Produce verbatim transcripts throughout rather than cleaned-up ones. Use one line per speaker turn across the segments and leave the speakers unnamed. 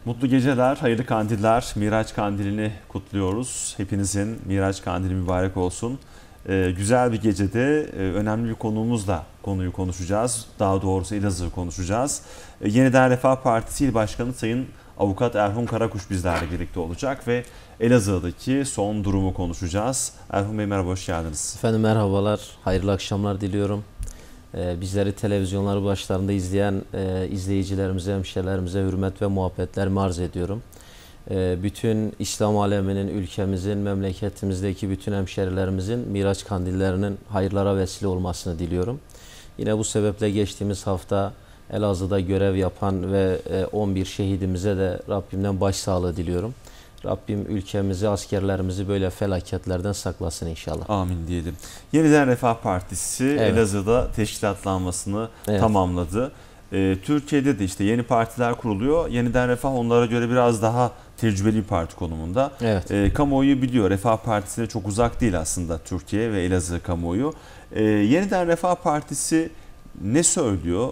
Mutlu geceler, hayırlı kandiller, Miraç Kandili'ni kutluyoruz. Hepinizin Miraç Kandili mübarek olsun. Ee, güzel bir gecede e, önemli bir konuğumuzla konuyu konuşacağız. Daha doğrusu Elazığ'ı konuşacağız. E, Yeniden Refah Partisi İl Başkanı Sayın Avukat Erhun Karakuş bizlerle birlikte olacak ve Elazığ'daki son durumu konuşacağız. Erhun Bey merhaba, hoş geldiniz.
Efendim merhabalar, hayırlı akşamlar diliyorum. Ee, bizleri televizyonları başlarında izleyen e, izleyicilerimize, hemşehrilerimize hürmet ve muhabbetlerimi arz ediyorum. Ee, bütün İslam aleminin, ülkemizin, memleketimizdeki bütün hemşehrilerimizin Miraç kandillerinin hayırlara vesile olmasını diliyorum. Yine bu sebeple geçtiğimiz hafta Elazığ'da görev yapan ve on bir şehidimize de Rabbimden başsağlığı diliyorum. Rabbim ülkemizi, askerlerimizi böyle felaketlerden saklasın inşallah.
Amin diyelim. Yeniden Refah Partisi evet. Elazığ'da teşkilatlanmasını evet. tamamladı. Ee, Türkiye'de de işte yeni partiler kuruluyor. Yeniden Refah onlara göre biraz daha tecrübeli bir parti konumunda. Evet. Ee, kamuoyu biliyor. Refah Partisi'ne çok uzak değil aslında Türkiye ve Elazığ kamuoyu. Ee, Yeniden Refah Partisi ne söylüyor?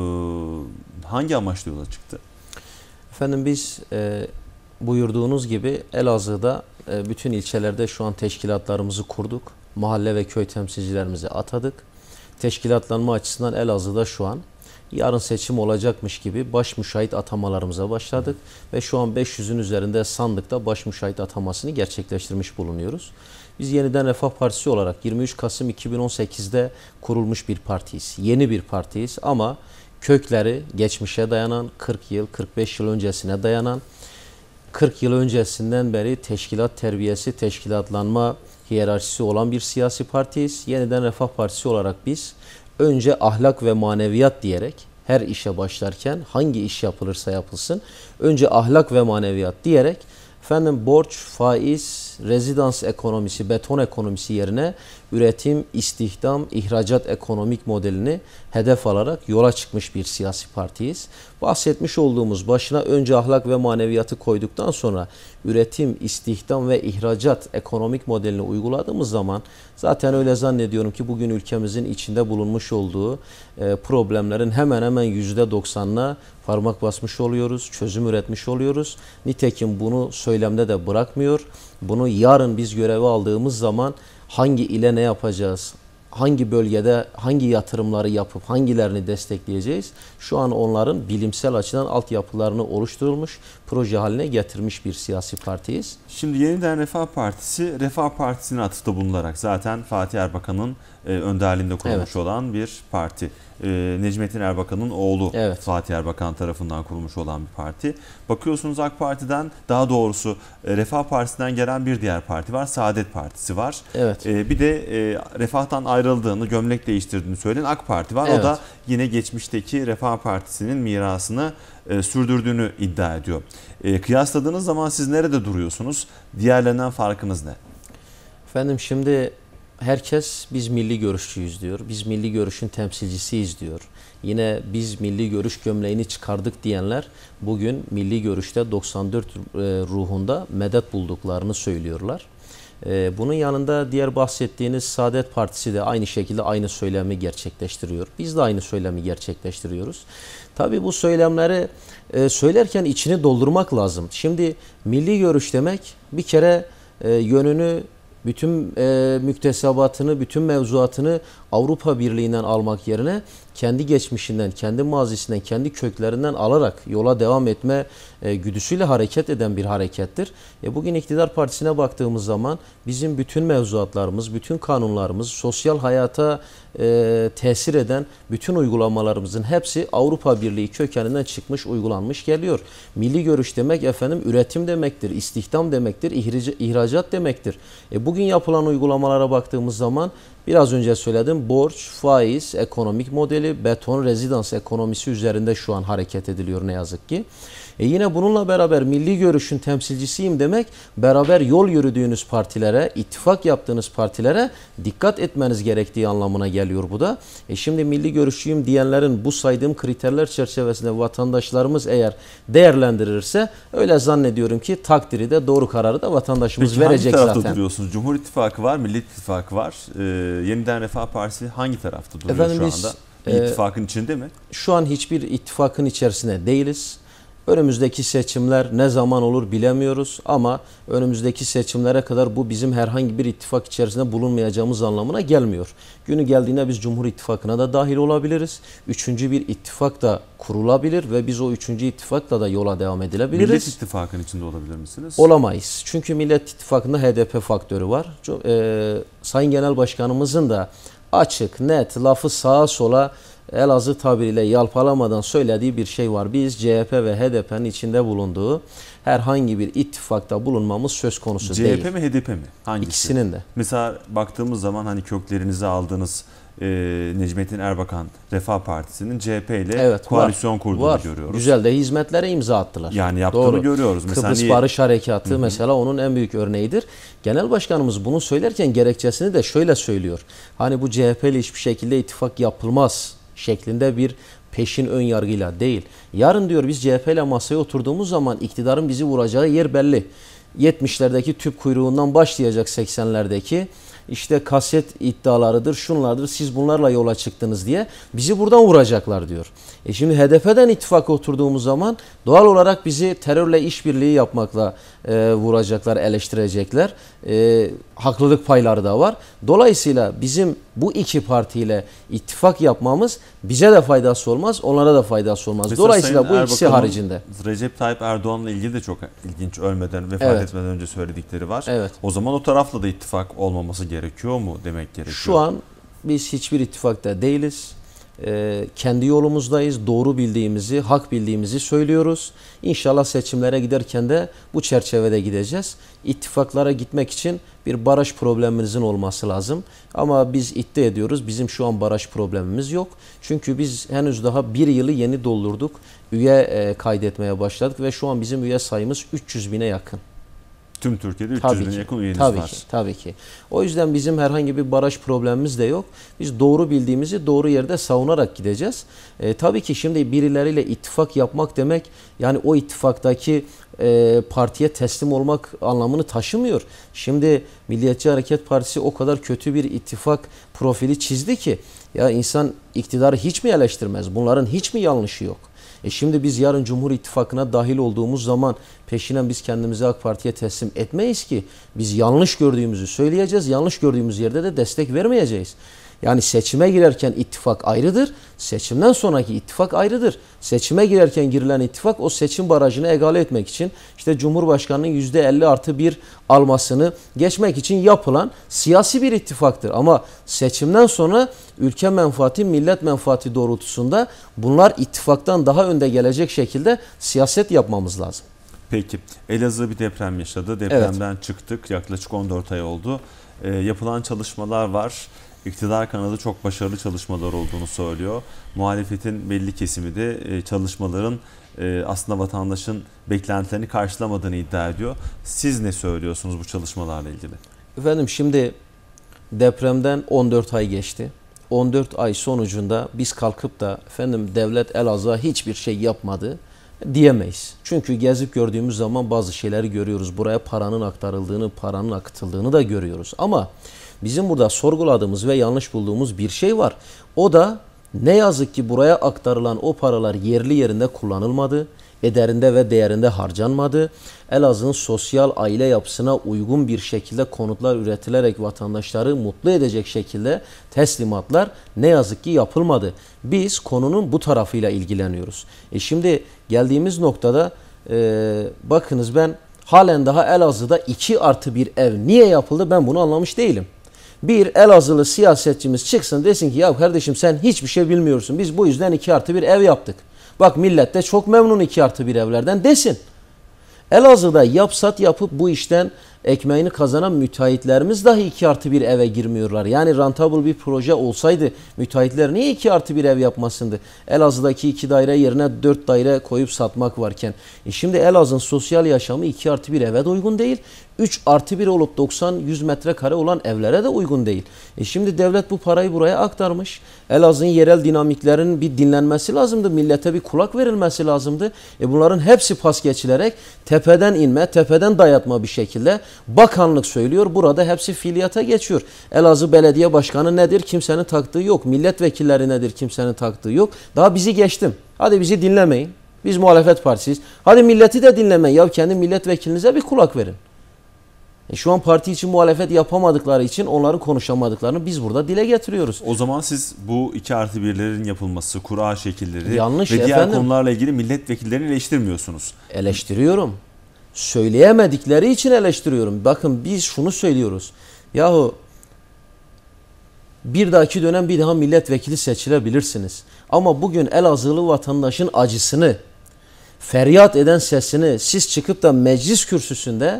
Ee, hangi amaçla yola çıktı?
Efendim biz e, buyurduğunuz gibi Elazığ'da e, bütün ilçelerde şu an teşkilatlarımızı kurduk. Mahalle ve köy temsilcilerimizi atadık. Teşkilatlanma açısından Elazığ'da şu an yarın seçim olacakmış gibi baş müşahit atamalarımıza başladık. Ve şu an beş yüzün üzerinde sandıkta baş müşahit atamasını gerçekleştirmiş bulunuyoruz. Biz Yeniden Refah Partisi olarak yirmi üç Kasım iki bin on sekiz'de kurulmuş bir partiyiz. Yeni bir partiyiz ama kökleri geçmişe dayanan, kırk yıl, kırk beş yıl öncesine dayanan, kırk yıl öncesinden beri teşkilat terbiyesi, teşkilatlanma hiyerarşisi olan bir siyasi partiyiz. Yeniden Refah Partisi olarak biz önce ahlak ve maneviyat diyerek her işe başlarken hangi iş yapılırsa yapılsın önce ahlak ve maneviyat diyerek efendim borç, faiz, rezidans ekonomisi, beton ekonomisi yerine üretim, istihdam, ihracat ekonomik modelini hedef alarak yola çıkmış bir siyasi partiyiz. Bahsetmiş olduğumuz başına önce ahlak ve maneviyatı koyduktan sonra üretim, istihdam ve ihracat ekonomik modelini uyguladığımız zaman zaten öyle zannediyorum ki bugün ülkemizin içinde bulunmuş olduğu problemlerin hemen hemen yüzde doksan'ına parmak basmış oluyoruz, çözüm üretmiş oluyoruz. Nitekim bunu söylemde de bırakmıyor. Bunu yarın biz görevi aldığımız zaman hangi ile ne yapacağız, hangi bölgede hangi yatırımları yapıp hangilerini destekleyeceğiz? Şu an onların bilimsel açıdan altyapılarını oluşturulmuş, proje haline getirmiş bir siyasi partiyiz.
Şimdi Yeniden Refah Partisi, Refah Partisi'nin atıfta bulunarak zaten Fatih Erbakan'ın e, önderliğinde kurulmuş evet. olan bir parti. E, Necmettin Erbakan'ın oğlu evet. Fatih Erbakan tarafından kurulmuş olan bir parti. Bakıyorsunuz AK Parti'den, daha doğrusu e, Refah Partisi'nden gelen bir diğer parti var. Saadet Partisi var. Evet. E, bir de e, Refah'tan ayrıldığını, gömlek değiştirdiğini söyleyen AK Parti var. Evet. O da yine geçmişteki Refah Partisi'nin mirasını e, sürdürdüğünü iddia ediyor. E, kıyasladığınız zaman siz nerede duruyorsunuz? Diğerlerinden farkınız ne?
Efendim şimdi herkes biz milli görüşçüyüz diyor. Biz milli görüşün temsilcisiyiz diyor. Yine biz milli görüş gömleğini çıkardık diyenler bugün milli görüşte doksan dört ruhunda medet bulduklarını söylüyorlar. Bunun yanında diğer bahsettiğiniz Saadet Partisi de aynı şekilde aynı söylemi gerçekleştiriyor. Biz de aynı söylemi gerçekleştiriyoruz. Tabii bu söylemleri söylerken içini doldurmak lazım. Şimdi milli görüş demek bir kere yönünü, bütün e, müktesebatını, bütün mevzuatını Avrupa Birliği'nden almak yerine kendi geçmişinden, kendi mazisinden, kendi köklerinden alarak yola devam etme e, güdüsüyle hareket eden bir harekettir. E, bugün iktidar partisine baktığımız zaman bizim bütün mevzuatlarımız, bütün kanunlarımız, sosyal hayata e, tesir eden bütün uygulamalarımızın hepsi Avrupa Birliği kökeninden çıkmış, uygulanmış geliyor. Milli görüş demek efendim üretim demektir, istihdam demektir, ihracat demektir. E, bugün yapılan uygulamalara baktığımız zaman biraz önce söyledim, borç, faiz, ekonomik modeli, beton, rezidans ekonomisi üzerinde şu an hareket ediliyor ne yazık ki. E yine bununla beraber milli görüşün temsilcisiyim demek, beraber yol yürüdüğünüz partilere, ittifak yaptığınız partilere dikkat etmeniz gerektiği anlamına geliyor bu da. E şimdi milli görüşçüyüm diyenlerin bu saydığım kriterler çerçevesinde vatandaşlarımız eğer değerlendirirse öyle zannediyorum ki takdiri de doğru kararı da vatandaşımız
Peki,
verecek zaten.
Hangi tarafta zaten. duruyorsunuz? Cumhur İttifakı var, Millet İttifakı var. Ee, Yeniden Refah Partisi hangi tarafta duruyor Efendim şu anda? Biz, bir ittifakın e, içinde mi?
Şu an hiçbir ittifakın içerisinde değiliz. Önümüzdeki seçimler ne zaman olur bilemiyoruz ama önümüzdeki seçimlere kadar bu bizim herhangi bir ittifak içerisinde bulunmayacağımız anlamına gelmiyor. Günü geldiğinde biz Cumhur İttifakı'na da dahil olabiliriz. Üçüncü bir ittifak da kurulabilir ve biz o üçüncü ittifakla da yola devam edilebiliriz.
Millet İttifakı'nın içinde olabilir misiniz?
Olamayız. Çünkü Millet İttifakı'nda H D P faktörü var. Ee, Sayın Genel Başkanımızın da açık, net, lafı sağa sola Elazığ tabiriyle yalpalamadan söylediği bir şey var. Biz C H P ve H D P'nin içinde bulunduğu herhangi bir ittifakta bulunmamız söz konusu değil.
C H P mi H D P mi? Hangisi?
İkisinin de.
Mesela baktığımız zaman hani köklerinizi aldığınız e, Necmettin Erbakan Refah Partisi'nin C H P ile
evet,
koalisyon
var,
kurduğunu
var.
görüyoruz.
Güzel de hizmetlere imza attılar.
Yani yaptığını
Doğru.
görüyoruz.
Mesela
Kıbrıs
niye? Barış Harekatı Hı -hı. mesela onun en büyük örneğidir. Genel Başkanımız bunu söylerken gerekçesini de şöyle söylüyor. Hani bu C H P ile hiçbir şekilde ittifak yapılmaz şeklinde bir peşin ön yargıyla değil. Yarın diyor biz C H P ile masaya oturduğumuz zaman iktidarın bizi vuracağı yer belli. yetmişlerdeki tüp kuyruğundan başlayacak seksenlerdeki işte kaset iddialarıdır, şunlardır, siz bunlarla yola çıktınız diye bizi buradan vuracaklar diyor. E şimdi H D P'den ittifaka oturduğumuz zaman doğal olarak bizi terörle işbirliği yapmakla e, vuracaklar, eleştirecekler. E, haklılık payları da var. Dolayısıyla bizim bu iki partiyle ittifak yapmamız bize de faydası olmaz, onlara da faydası olmaz.
Mesela
Dolayısıyla
Sayın
bu ikisi
Erbakan'ın
haricinde.
Recep Tayyip Erdoğan'la ilgili de çok ilginç, ölmeden, vefat
evet.
etmeden önce söyledikleri var.
Evet.
O zaman o tarafla da ittifak olmaması gerekiyor mu demek gerekiyor?
Şu an biz hiçbir ittifakta değiliz. Ee, kendi yolumuzdayız. Doğru bildiğimizi, hak bildiğimizi söylüyoruz. İnşallah seçimlere giderken de bu çerçevede gideceğiz. İttifaklara gitmek için bir baraj problemimizin olması lazım. Ama biz iddia ediyoruz. Bizim şu an baraj problemimiz yok. Çünkü biz henüz daha bir yılı yeni doldurduk. Üye e, kaydetmeye başladık ve şu an bizim üye sayımız üç yüz bine yakın.
Tüm Türkiye'de üç yüz bine yakın üyeniz
tabii
var.
Ki, tabii ki. O yüzden bizim herhangi bir baraj problemimiz de yok. Biz doğru bildiğimizi doğru yerde savunarak gideceğiz. E, tabii ki şimdi birileriyle ittifak yapmak demek yani o ittifaktaki e, partiye teslim olmak anlamını taşımıyor. Şimdi Milliyetçi Hareket Partisi o kadar kötü bir ittifak profili çizdi ki ya insan iktidarı hiç mi eleştirmez? Bunların hiç mi yanlışı yok? E şimdi biz yarın Cumhur İttifakı'na dahil olduğumuz zaman peşinen biz kendimizi AK Parti'ye teslim etmeyiz ki. Biz yanlış gördüğümüzü söyleyeceğiz. Yanlış gördüğümüz yerde de destek vermeyeceğiz. Yani seçime girerken ittifak ayrıdır. Seçimden sonraki ittifak ayrıdır. Seçime girerken girilen ittifak o seçim barajını egale etmek için işte Cumhurbaşkanı'nın yüzde elli artı bir almasını geçmek için yapılan siyasi bir ittifaktır. Ama seçimden sonra ülke menfaati, millet menfaati doğrultusunda bunlar ittifaktan daha önde gelecek şekilde siyaset yapmamız lazım.
Peki Elazığ bir deprem yaşadı. Depremden evet. çıktık. Yaklaşık on dört ay oldu. E, yapılan çalışmalar var. İktidar kanadı çok başarılı çalışmalar olduğunu söylüyor. Muhalefetin belli kesimi de çalışmaların aslında vatandaşın beklentilerini karşılamadığını iddia ediyor. Siz ne söylüyorsunuz bu çalışmalarla ilgili?
Efendim şimdi depremden on dört ay geçti. on dört ay sonucunda biz kalkıp da efendim devlet Elazığ'a hiçbir şey yapmadı diyemeyiz. Çünkü gezip gördüğümüz zaman bazı şeyleri görüyoruz. Buraya paranın aktarıldığını, paranın akıtıldığını da görüyoruz. Ama bizim burada sorguladığımız ve yanlış bulduğumuz bir şey var. O da ne yazık ki buraya aktarılan o paralar yerli yerinde kullanılmadı. Ederinde ve değerinde harcanmadı. Elazığ'ın sosyal aile yapısına uygun bir şekilde konutlar üretilerek vatandaşları mutlu edecek şekilde teslimatlar ne yazık ki yapılmadı. Biz konunun bu tarafıyla ilgileniyoruz. E şimdi geldiğimiz noktada e, bakınız ben halen daha Elazığ'da iki artı bir ev niye yapıldı ben bunu anlamış değilim. Bir Elazığlı siyasetçimiz çıksın desin ki ya kardeşim sen hiçbir şey bilmiyorsun. Biz bu yüzden iki artı bir ev yaptık. Bak millet de çok memnun iki artı bir evlerden desin. Elazığ'da yapsat yapıp bu işten ekmeğini kazanan müteahhitlerimiz dahi iki artı bir eve girmiyorlar. Yani rentable bir proje olsaydı müteahhitler niye iki artı bir ev yapmasındı? Elazığ'daki iki daire yerine dört daire koyup satmak varken. E şimdi Elazığ'ın sosyal yaşamı iki artı bir eve de uygun değil. üç artı bir olup doksan yüz metrekare olan evlere de uygun değil. E şimdi devlet bu parayı buraya aktarmış. Elazığ'ın yerel dinamiklerin bir dinlenmesi lazımdı. Millete bir kulak verilmesi lazımdı. E bunların hepsi pas geçilerek tepeden inme, tepeden dayatma bir şekilde bakanlık söylüyor. Burada hepsi fiiliyata geçiyor. Elazığ Belediye Başkanı nedir? Kimsenin taktığı yok. Milletvekilleri nedir? Kimsenin taktığı yok. Daha bizi geçtim. Hadi bizi dinlemeyin. Biz muhalefet partisiyiz. Hadi milleti de dinlemeyin. Ya kendi milletvekilinize bir kulak verin. E şu an parti için muhalefet yapamadıkları için onların konuşamadıklarını biz burada dile getiriyoruz.
O zaman siz bu iki artı birlerin yapılması, kura şekilleri
yanlış
ve diğer
efendim.
konularla ilgili milletvekillerini eleştirmiyorsunuz.
Eleştiriyorum. Söyleyemedikleri için eleştiriyorum. Bakın biz şunu söylüyoruz. Yahu bir dahaki dönem bir daha milletvekili seçilebilirsiniz. Ama bugün Elazığlı vatandaşın acısını, feryat eden sesini siz çıkıp da meclis kürsüsünde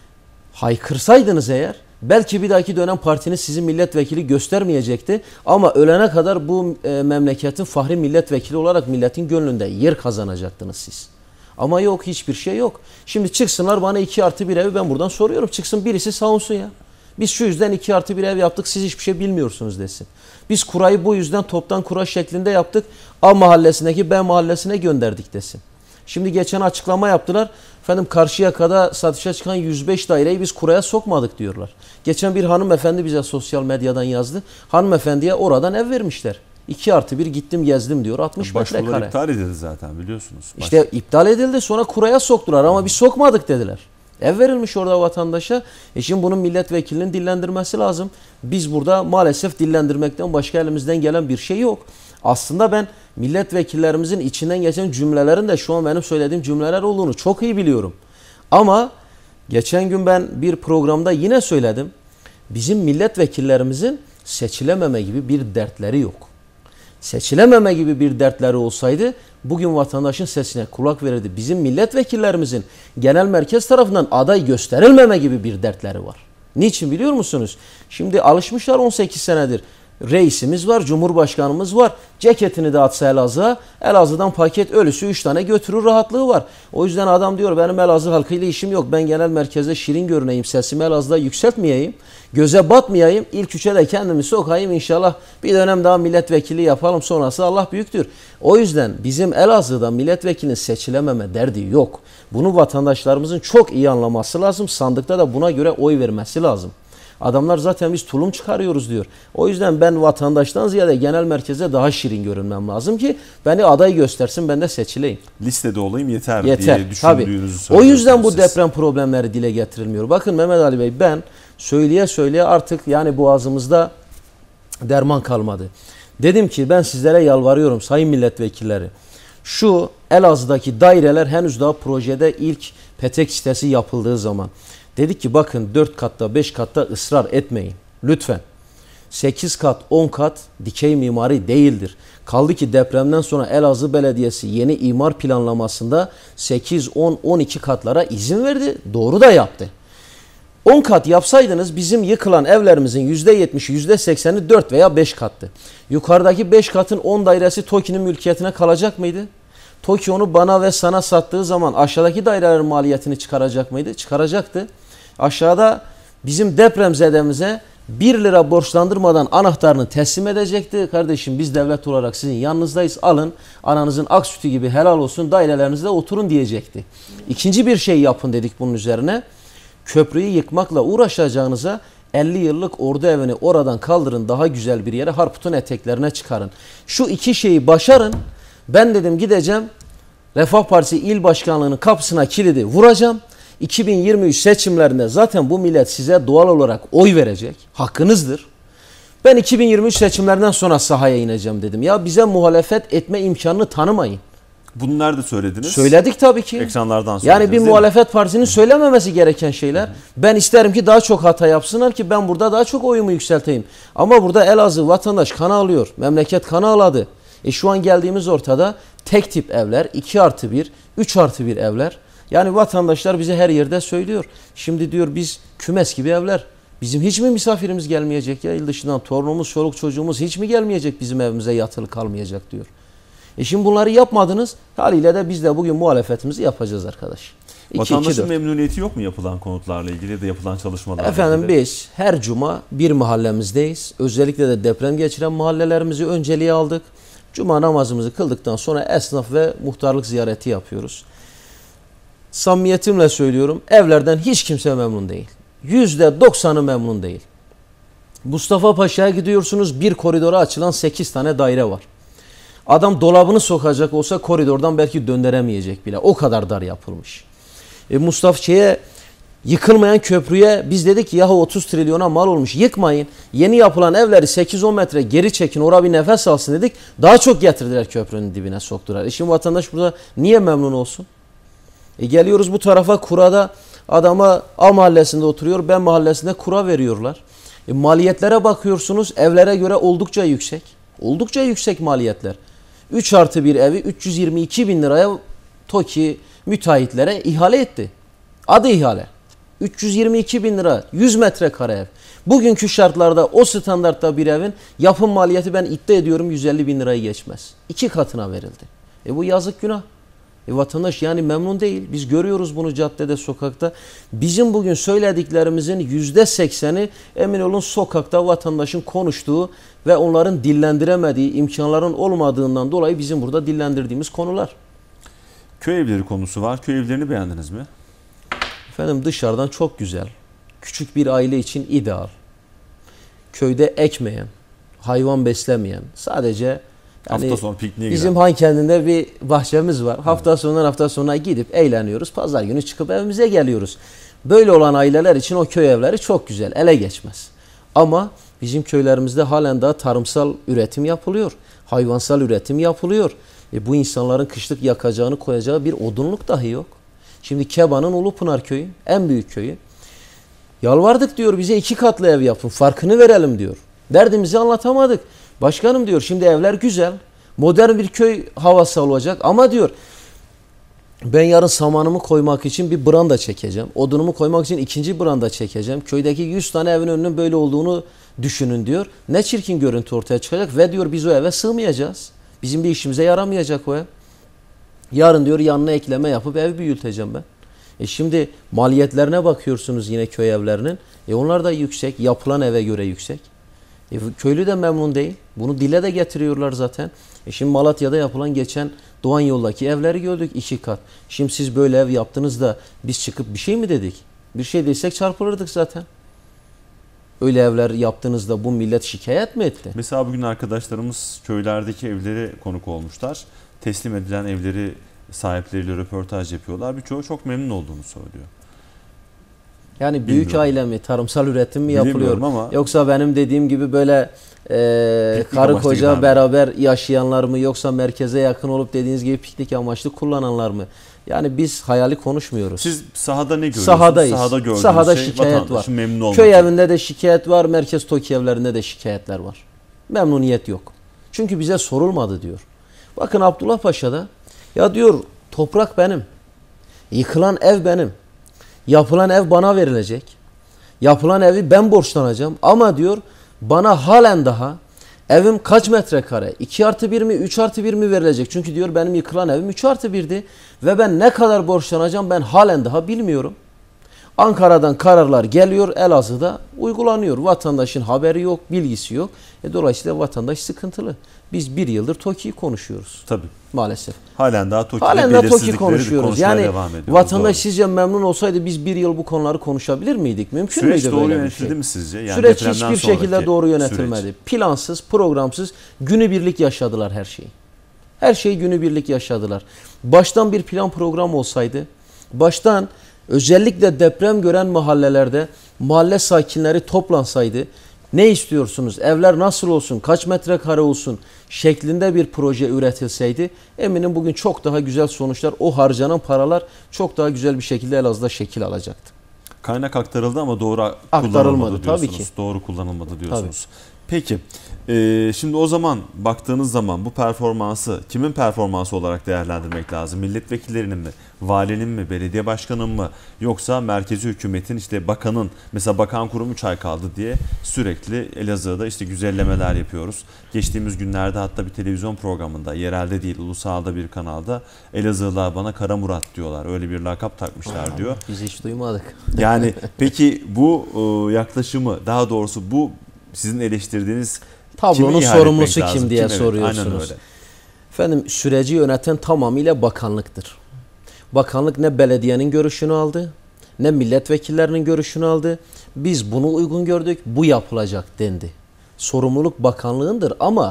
haykırsaydınız eğer, belki bir dahaki dönem partiniz sizi milletvekili göstermeyecekti. Ama ölene kadar bu e, memleketin fahri milletvekili olarak milletin gönlünde yer kazanacaktınız siz. Ama yok, hiçbir şey yok. Şimdi çıksınlar bana iki artı bir evi ben buradan soruyorum. Çıksın birisi savunsun ya. Biz şu yüzden iki artı bir ev yaptık, siz hiçbir şey bilmiyorsunuz desin. Biz kurayı bu yüzden toptan kura şeklinde yaptık. A mahallesindeki B mahallesine gönderdik desin. Şimdi geçen açıklama yaptılar. Efendim Karşıyaka'da satışa çıkan yüz beş daireyi biz kuraya sokmadık diyorlar. Geçen bir hanımefendi bize sosyal medyadan yazdı. Hanımefendiye oradan ev vermişler. iki artı bir gittim gezdim diyor. altmış metrekare.
Başvurular iptal edildi zaten biliyorsunuz. Baş...
İşte iptal edildi, sonra kuraya soktular ama biz sokmadık dediler. Ev verilmiş orada vatandaşa. E şimdi bunun milletvekilinin dillendirmesi lazım. Biz burada maalesef dillendirmekten başka elimizden gelen bir şey yok. Aslında ben milletvekillerimizin içinden geçen cümlelerin de şu an benim söylediğim cümleler olduğunu çok iyi biliyorum. Ama geçen gün ben bir programda yine söyledim. Bizim milletvekillerimizin seçilememe gibi bir dertleri yok. Seçilememe gibi bir dertleri olsaydı bugün vatandaşın sesine kulak verirdi. Bizim milletvekillerimizin genel merkez tarafından aday gösterilmeme gibi bir dertleri var. Niçin biliyor musunuz? Şimdi alışmışlar on sekiz senedir. Reisimiz var, Cumhurbaşkanımız var. Ceketini dağıtsa Elazığ'a, Elazığ'dan paket ölüsü üç tane götürür rahatlığı var. O yüzden adam diyor benim Elazığ halkıyla işim yok. Ben genel merkezde şirin görüneyim, sesimi Elazığ'da yükseltmeyeyim. Göze batmayayım, ilk üçe de kendimi sokayım inşallah bir dönem daha milletvekili yapalım, sonrası Allah büyüktür. O yüzden bizim Elazığ'da milletvekilinin seçilememe derdi yok. Bunu vatandaşlarımızın çok iyi anlaması lazım. Sandıkta da buna göre oy vermesi lazım. Adamlar zaten biz tulum çıkarıyoruz diyor. O yüzden ben vatandaştan ziyade genel merkeze daha şirin görünmem lazım ki beni aday göstersin, ben de seçileyim.
Listede olayım yeter,
yeter
diye düşündüğünüzü
tabii. O yüzden bu siz. Deprem problemleri dile getirilmiyor. Bakın Mehmet Ali Bey, ben söyleye söyleye artık yani boğazımızda derman kalmadı. Dedim ki ben sizlere yalvarıyorum sayın milletvekilleri. Şu Elazığ'daki daireler henüz daha projede ilk petek sitesi yapıldığı zaman. Dedik ki bakın dört katta beş katta ısrar etmeyin. Lütfen. sekiz kat on kat dikey mimari değildir. Kaldı ki depremden sonra Elazığ Belediyesi yeni imar planlamasında sekiz on on iki katlara izin verdi. Doğru da yaptı. on kat yapsaydınız bizim yıkılan evlerimizin yüzde yetmişi yüzde sekseni dört veya beş kattı. Yukarıdaki beş katın on dairesi TOKİ'nin mülkiyetine kalacak mıydı? TOKİ onu bana ve sana sattığı zaman aşağıdaki dairelerin maliyetini çıkaracak mıydı? Çıkaracaktı. Aşağıda bizim depremzedemize bir lira borçlandırmadan anahtarını teslim edecekti. Kardeşim biz devlet olarak sizin yanınızdayız. Alın ananızın ak sütü gibi helal olsun dairelerinizde oturun diyecekti. İkinci bir şey yapın dedik bunun üzerine. Köprüyü yıkmakla uğraşacağınıza elli yıllık ordu evini oradan kaldırın, daha güzel bir yere Harput'un eteklerine çıkarın. Şu iki şeyi başarın. Ben dedim gideceğim Refah Partisi İl Başkanlığı'nın kapısına kilidi vuracağım. iki bin yirmi üç seçimlerinde zaten bu millet size doğal olarak oy verecek. Hakkınızdır. Ben iki bin yirmi üç seçimlerden sonra sahaya ineceğim dedim. Ya bize muhalefet etme imkanını tanımayın.
Bunu nerede söylediniz?
Söyledik tabii ki.
Ekranlardan sonra.
Yani bir muhalefet partisinin söylememesi gereken şeyler. Hı hı. Ben isterim ki daha çok hata yapsınlar ki ben burada daha çok oyumu yükselteyim. Ama burada Elazığ vatandaş kan ağlıyor. Memleket kan ağladı. E şu an geldiğimiz ortada tek tip evler, iki artı bir, üç artı bir evler. Yani vatandaşlar bize her yerde söylüyor. Şimdi diyor biz kümes gibi evler. Bizim hiç mi misafirimiz gelmeyecek ya? Yıl dışından torunumuz, çoluk çocuğumuz hiç mi gelmeyecek, bizim evimize yatılı kalmayacak diyor. E şimdi bunları yapmadınız. Haliyle de biz de bugün muhalefetimizi yapacağız arkadaş.
Vatandaşın memnuniyeti yok mu yapılan konutlarla ilgili de yapılan çalışmalarla
Efendim
ilgili?
Biz her cuma bir mahallemizdeyiz. Özellikle de deprem geçiren mahallelerimizi önceliğe aldık. Cuma namazımızı kıldıktan sonra esnaf ve muhtarlık ziyareti yapıyoruz. Samimiyetimle söylüyorum, evlerden hiç kimse memnun değil. yüzde doksanı memnun değil. Mustafa Paşa'ya gidiyorsunuz, bir koridora açılan sekiz tane daire var. Adam dolabını sokacak olsa koridordan belki döndüremeyecek bile. O kadar dar yapılmış. E, Mustafa şeye, yıkılmayan köprüye biz dedik ki yahu otuz trilyona mal olmuş, yıkmayın. Yeni yapılan evleri sekiz on metre geri çekin, oraya bir nefes alsın dedik. Daha çok getirdiler, köprünün dibine soktular. E şimdi vatandaş burada niye memnun olsun? E geliyoruz bu tarafa, kurada adama A mahallesinde oturuyor, B mahallesinde kura veriyorlar. E maliyetlere bakıyorsunuz, evlere göre oldukça yüksek. Oldukça yüksek maliyetler. üç artı bir evi üç yüz yirmi iki bin liraya TOKİ müteahhitlere ihale etti. Adı ihale. üç yüz yirmi iki bin lira, yüz metrekare ev. Bugünkü şartlarda o standartta bir evin yapım maliyeti ben iddia ediyorum yüz elli bin lirayı geçmez. İki katına verildi. E bu yazık, günah. E vatandaş yani memnun değil. Biz görüyoruz bunu caddede, sokakta. Bizim bugün söylediklerimizin yüzde sekseni emin olun sokakta vatandaşın konuştuğu ve onların dillendiremediği, imkanların olmadığından dolayı bizim burada dillendirdiğimiz konular.
Köy evleri konusu var. Köy evlerini beğendiniz mi?
Efendim dışarıdan çok güzel. Küçük bir aile için ideal. Köyde ekmeyen, hayvan beslemeyen, sadece yani
hafta sonu pikniğe
bizim
giden.
Hankent'inde bir bahçemiz var. Hafta sonundan hafta sonuna gidip eğleniyoruz. Pazar günü çıkıp evimize geliyoruz. Böyle olan aileler için o köy evleri çok güzel. Ele geçmez. Ama bizim köylerimizde halen daha tarımsal üretim yapılıyor. Hayvansal üretim yapılıyor. E bu insanların kışlık yakacağını koyacağı bir odunluk dahi yok. Şimdi Keba'nın Ulupınar köyü, en büyük köyü. Yalvardık diyor, bize iki katlı ev yapın, farkını verelim diyor. Derdimizi anlatamadık. Başkanım diyor, şimdi evler güzel, modern bir köy havası olacak ama diyor ben yarın samanımı koymak için bir branda çekeceğim. Odunumu koymak için ikinci branda çekeceğim. Köydeki yüz tane evin önünün böyle olduğunu düşünün diyor. Ne çirkin görüntü ortaya çıkacak ve diyor biz o eve sığmayacağız. Bizim bir işimize yaramayacak o ev. Yarın diyor yanına ekleme yapıp ev büyüteceğim ben. E şimdi maliyetlerine bakıyorsunuz yine köy evlerinin. E onlar da yüksek. Yapılan eve göre yüksek. E köylü de memnun değil. Bunu dile de getiriyorlar zaten. E şimdi Malatya'da yapılan geçen Doğan Yol'daki evleri gördük, iki kat. Şimdi siz böyle ev yaptınız da biz çıkıp bir şey mi dedik? Bir şey desek çarpılırdık zaten. Öyle evler yaptığınızda bu millet şikayet mi etti?
Mesela bugün arkadaşlarımız köylerdeki evleri konuk olmuşlar. Teslim edilen evleri sahipleriyle röportaj yapıyorlar. Birçoğu çok memnun olduğunu söylüyor.
Yani büyük Bilmiyorum. aile mi, tarımsal üretim mi yapılıyor?
Ama
yoksa benim dediğim gibi böyle e, karı koca beraber yaşayanlar mı? Yoksa merkeze yakın olup dediğiniz gibi piknik amaçlı kullananlar mı? Yani biz hayali konuşmuyoruz.
Siz sahada ne görüyorsunuz?
Sahadayız.
Sahada gördüğünüz
Sahada
şey,
şikayet var.
Memnun olmak.
Köy evinde de şikayet var, merkez TOKİ evlerinde de şikayetler var. Memnuniyet yok. Çünkü bize sorulmadı diyor. Bakın Abdullah Paşa'da ya diyor toprak benim. Yıkılan ev benim. Yapılan ev bana verilecek. Yapılan evi ben borçlanacağım. Ama diyor bana halen daha evim kaç metrekare? iki artı bir mi? üç artı bir mi verilecek? Çünkü diyor benim yıkılan evim üç artı birdi. Ve ben ne kadar borçlanacağım ben halen daha bilmiyorum. Ankara'dan kararlar geliyor, Elazığ'da uygulanıyor. Vatandaşın haberi yok, bilgisi yok. E dolayısıyla vatandaş sıkıntılı. Biz bir yıldır TOKİ'yi konuşuyoruz.
Tabii.
Maalesef.
Halen daha TOKİ'de
Halen daha TOKİ konuşuyoruz. Yani
devam ediyoruz.
vatandaş
Doğru.
sizce memnun olsaydı biz bir yıl bu konuları konuşabilir miydik? Mümkün
Süreç
müydü
doğru
böyle
yönetildi
bir şey?
mi sizce? Yani
süreç hiçbir şekilde doğru yönetilmedi.
Süreç.
Plansız, programsız, günübirlik yaşadılar her şeyi. Her şeyi günübirlik yaşadılar. Baştan bir plan program olsaydı, baştan özellikle deprem gören mahallelerde mahalle sakinleri toplansaydı, ne istiyorsunuz, evler nasıl olsun, kaç metrekare olsun şeklinde bir proje üretilseydi eminim bugün çok daha güzel sonuçlar, o harcanan paralar çok daha güzel bir şekilde Elazığ'da şekil alacaktı.
Kaynak aktarıldı ama doğru
aktarılmadı
kullanılmadı
tabii
diyorsunuz.
ki.
Doğru kullanılmadı diyorsunuz.
Tabii.
Peki e, şimdi o zaman baktığınız zaman bu performansı kimin performansı olarak değerlendirmek lazım? Milletvekillerinin mi, valinin mi, belediye başkanının mı, yoksa merkezi hükümetin, işte bakanın, mesela bakan kurum üç ay kaldı diye sürekli Elazığ'da işte güzellemeler yapıyoruz. Geçtiğimiz günlerde hatta bir televizyon programında, yerelde değil ulusalda bir kanalda Elazığlılar bana Kara Murat diyorlar. Öyle bir lakap takmışlar Aa, diyor.
Biz hiç duymadık.
Yani peki bu e, yaklaşımı, daha doğrusu bu sizin eleştirdiğiniz
tablonun sorumlusu kim diye kim? soruyorsunuz.
Aynen öyle.
Efendim süreci yöneten tamamıyla bakanlıktır. Bakanlık ne belediyenin görüşünü aldı, ne milletvekillerinin görüşünü aldı. Biz bunu uygun gördük, bu yapılacak dendi. Sorumluluk bakanlığındır ama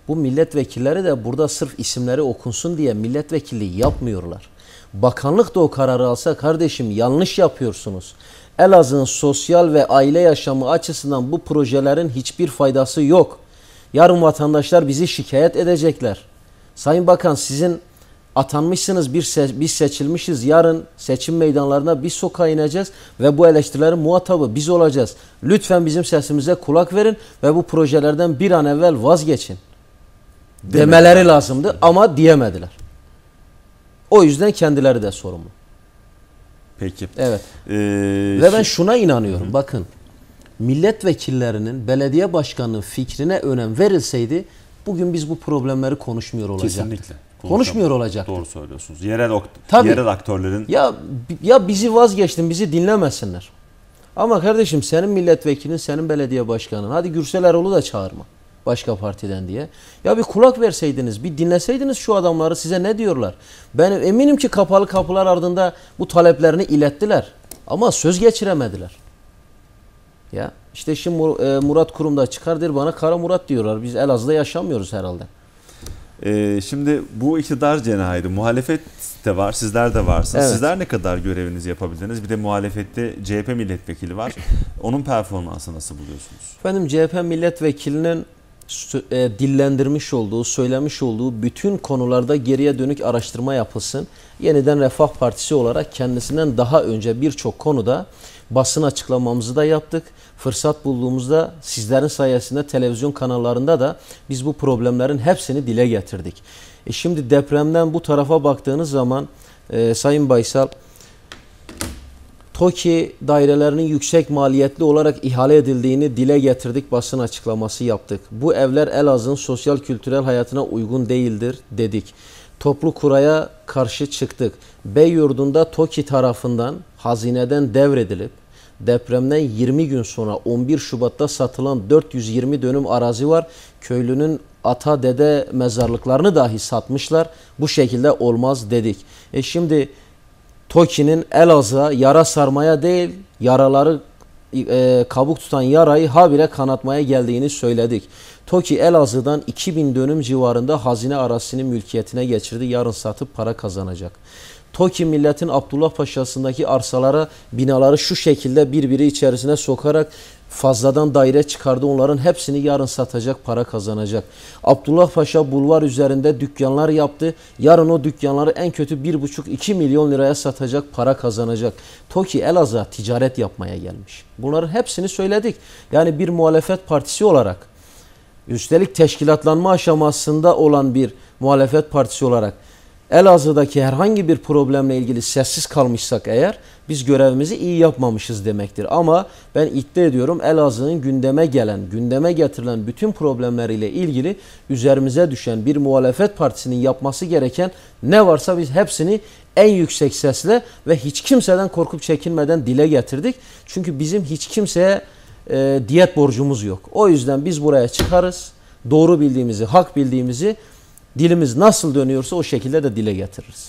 Bu milletvekilleri de burada sırf isimleri okunsun diye milletvekilliği yapmıyorlar. Bakanlık da o kararı alsa kardeşim yanlış yapıyorsunuz. Elazığ'ın sosyal ve aile yaşamı açısından bu projelerin hiçbir faydası yok. Yarın vatandaşlar bizi şikayet edecekler. Sayın Bakan sizin atanmışsınız, bir se biz seçilmişiz. Yarın seçim meydanlarına biz sokağa ineceğiz ve bu eleştirilerin muhatabı biz olacağız. Lütfen bizim sesimize kulak verin ve bu projelerden bir an evvel vazgeçin. Demeleri Demeler. lazımdı ama diyemediler. O yüzden kendileri de sorumlu.
Peki.
Evet. Ee, ve ben şuna inanıyorum. Hı. Bakın milletvekillerinin belediye başkanının fikrine önem verilseydi bugün biz bu problemleri konuşmuyor olacaktık.
Kesinlikle.
Konuşmuyor olacak.
Doğru söylüyorsunuz. Yerel, Tabii, yerel aktörlerin...
Ya, ya bizi vazgeçtin, bizi dinlemesinler. Ama kardeşim senin milletvekilin, senin belediye başkanın. Hadi Gürsel Erol'u da çağırma. Başka partiden diye. Ya bir kulak verseydiniz, bir dinleseydiniz şu adamları, size ne diyorlar? Ben eminim ki kapalı kapılar ardında bu taleplerini ilettiler. Ama söz geçiremediler. Ya işte şimdi Murat Kurum da çıkardır bana Kara Murat diyorlar. Biz Elazığ'da yaşamıyoruz herhalde.
Ee, şimdi bu iktidar cenahıydı. Muhalefet de var, sizler de varsınız. Evet. Sizler ne kadar görevinizi yapabildiniz? Bir de muhalefette C H P milletvekili var. Onun performansı nasıl buluyorsunuz?
Efendim C H P milletvekilinin e, dillendirmiş olduğu, söylemiş olduğu bütün konularda geriye dönük araştırma yapılsın. Yeniden Refah Partisi olarak kendisinden daha önce birçok konuda basın açıklamamızı da yaptık. Fırsat bulduğumuzda sizlerin sayesinde televizyon kanallarında da biz bu problemlerin hepsini dile getirdik. E şimdi depremden bu tarafa baktığınız zaman e, Sayın Baysal, TOKİ dairelerinin yüksek maliyetli olarak ihale edildiğini dile getirdik, basın açıklaması yaptık. Bu evler Elazığ'ın sosyal kültürel hayatına uygun değildir dedik. Toplu kuraya karşı çıktık. Beyyurdu'nda TOKİ tarafından hazineden devredilip depremden yirmi gün sonra on bir Şubat'ta satılan dört yüz yirmi dönüm arazi var. Köylünün ata dede mezarlıklarını dahi satmışlar. Bu şekilde olmaz dedik. E şimdi TOKİ'nin Elazığ'a yara sarmaya değil, yaraları e, kabuk tutan yarayı habire kanatmaya geldiğini söyledik. TOKİ Elazığ'dan iki bin dönüm civarında hazine arazisini mülkiyetine geçirdi. Yarın satıp para kazanacak. TOKİ milletin Abdullah Paşa'sındaki arsalara, binaları şu şekilde birbiri içerisine sokarak fazladan daire çıkardı. Onların hepsini yarın satacak, para kazanacak. Abdullah Paşa bulvar üzerinde dükkanlar yaptı. Yarın o dükkanları en kötü bir buçuk iki milyon liraya satacak, para kazanacak. TOKİ Elazığ'a ticaret yapmaya gelmiş. Bunların hepsini söyledik. Yani bir muhalefet partisi olarak, üstelik teşkilatlanma aşamasında olan bir muhalefet partisi olarak Elazığ'daki herhangi bir problemle ilgili sessiz kalmışsak eğer biz görevimizi iyi yapmamışız demektir. Ama ben iddia ediyorum Elazığ'ın gündeme gelen, gündeme getirilen bütün problemleriyle ilgili üzerimize düşen bir muhalefet partisinin yapması gereken ne varsa biz hepsini en yüksek sesle ve hiç kimseden korkup çekinmeden dile getirdik. Çünkü bizim hiç kimseye e, diyet borcumuz yok. O yüzden biz buraya çıkarız, doğru bildiğimizi, hak bildiğimizi, dilimiz nasıl dönüyorsa o şekilde de dile getiririz.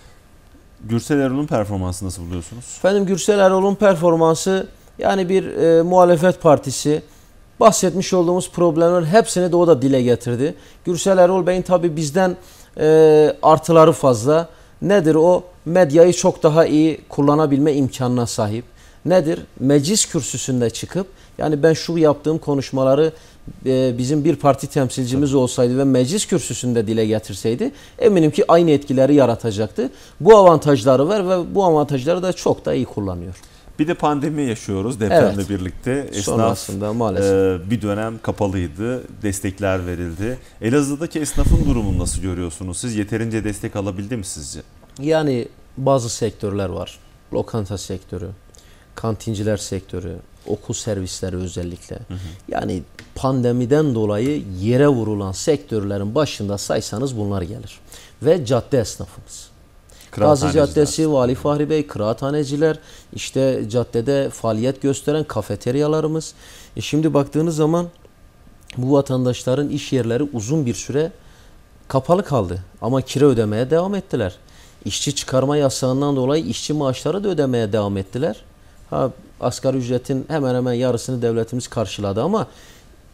Gürsel Erol'un performansı nasıl buluyorsunuz?
Efendim Gürsel Erol'un performansı yani bir e, muhalefet partisi bahsetmiş olduğumuz problemlerin hepsini de o da dile getirdi. Gürsel Erol Bey'in tabi bizden e, artıları fazla. Nedir o? Medyayı çok daha iyi kullanabilme imkanına sahip. Nedir? Meclis kürsüsünde çıkıp yani ben şu yaptığım konuşmaları bizim bir parti temsilcimiz olsaydı ve meclis kürsüsünde dile getirseydi eminim ki aynı etkileri yaratacaktı. Bu avantajları var ve bu avantajları da çok da iyi kullanıyor.
Bir de pandemi yaşıyoruz depremle
evet.
birlikte.
Esnaf maalesef.
E, bir dönem kapalıydı. Destekler verildi. Elazığ'daki esnafın durumunu nasıl görüyorsunuz? Siz yeterince destek alabildi mi sizce?
Yani bazı sektörler var. Lokanta sektörü, kantinciler sektörü, okul servisleri özellikle. Hı hı. Yani pandemiden dolayı yere vurulan sektörlerin başında saysanız bunlar gelir. Ve cadde esnafımız. Gazi Caddesi, Vali Fahri Bey, kıraathaneciler, işte caddede faaliyet gösteren kafeteryalarımız. E şimdi baktığınız zaman bu vatandaşların iş yerleri uzun bir süre kapalı kaldı. Ama kira ödemeye devam ettiler. İşçi çıkarma yasağından dolayı işçi maaşları da ödemeye devam ettiler. Ha, asgari ücretin hemen hemen yarısını devletimiz karşıladı ama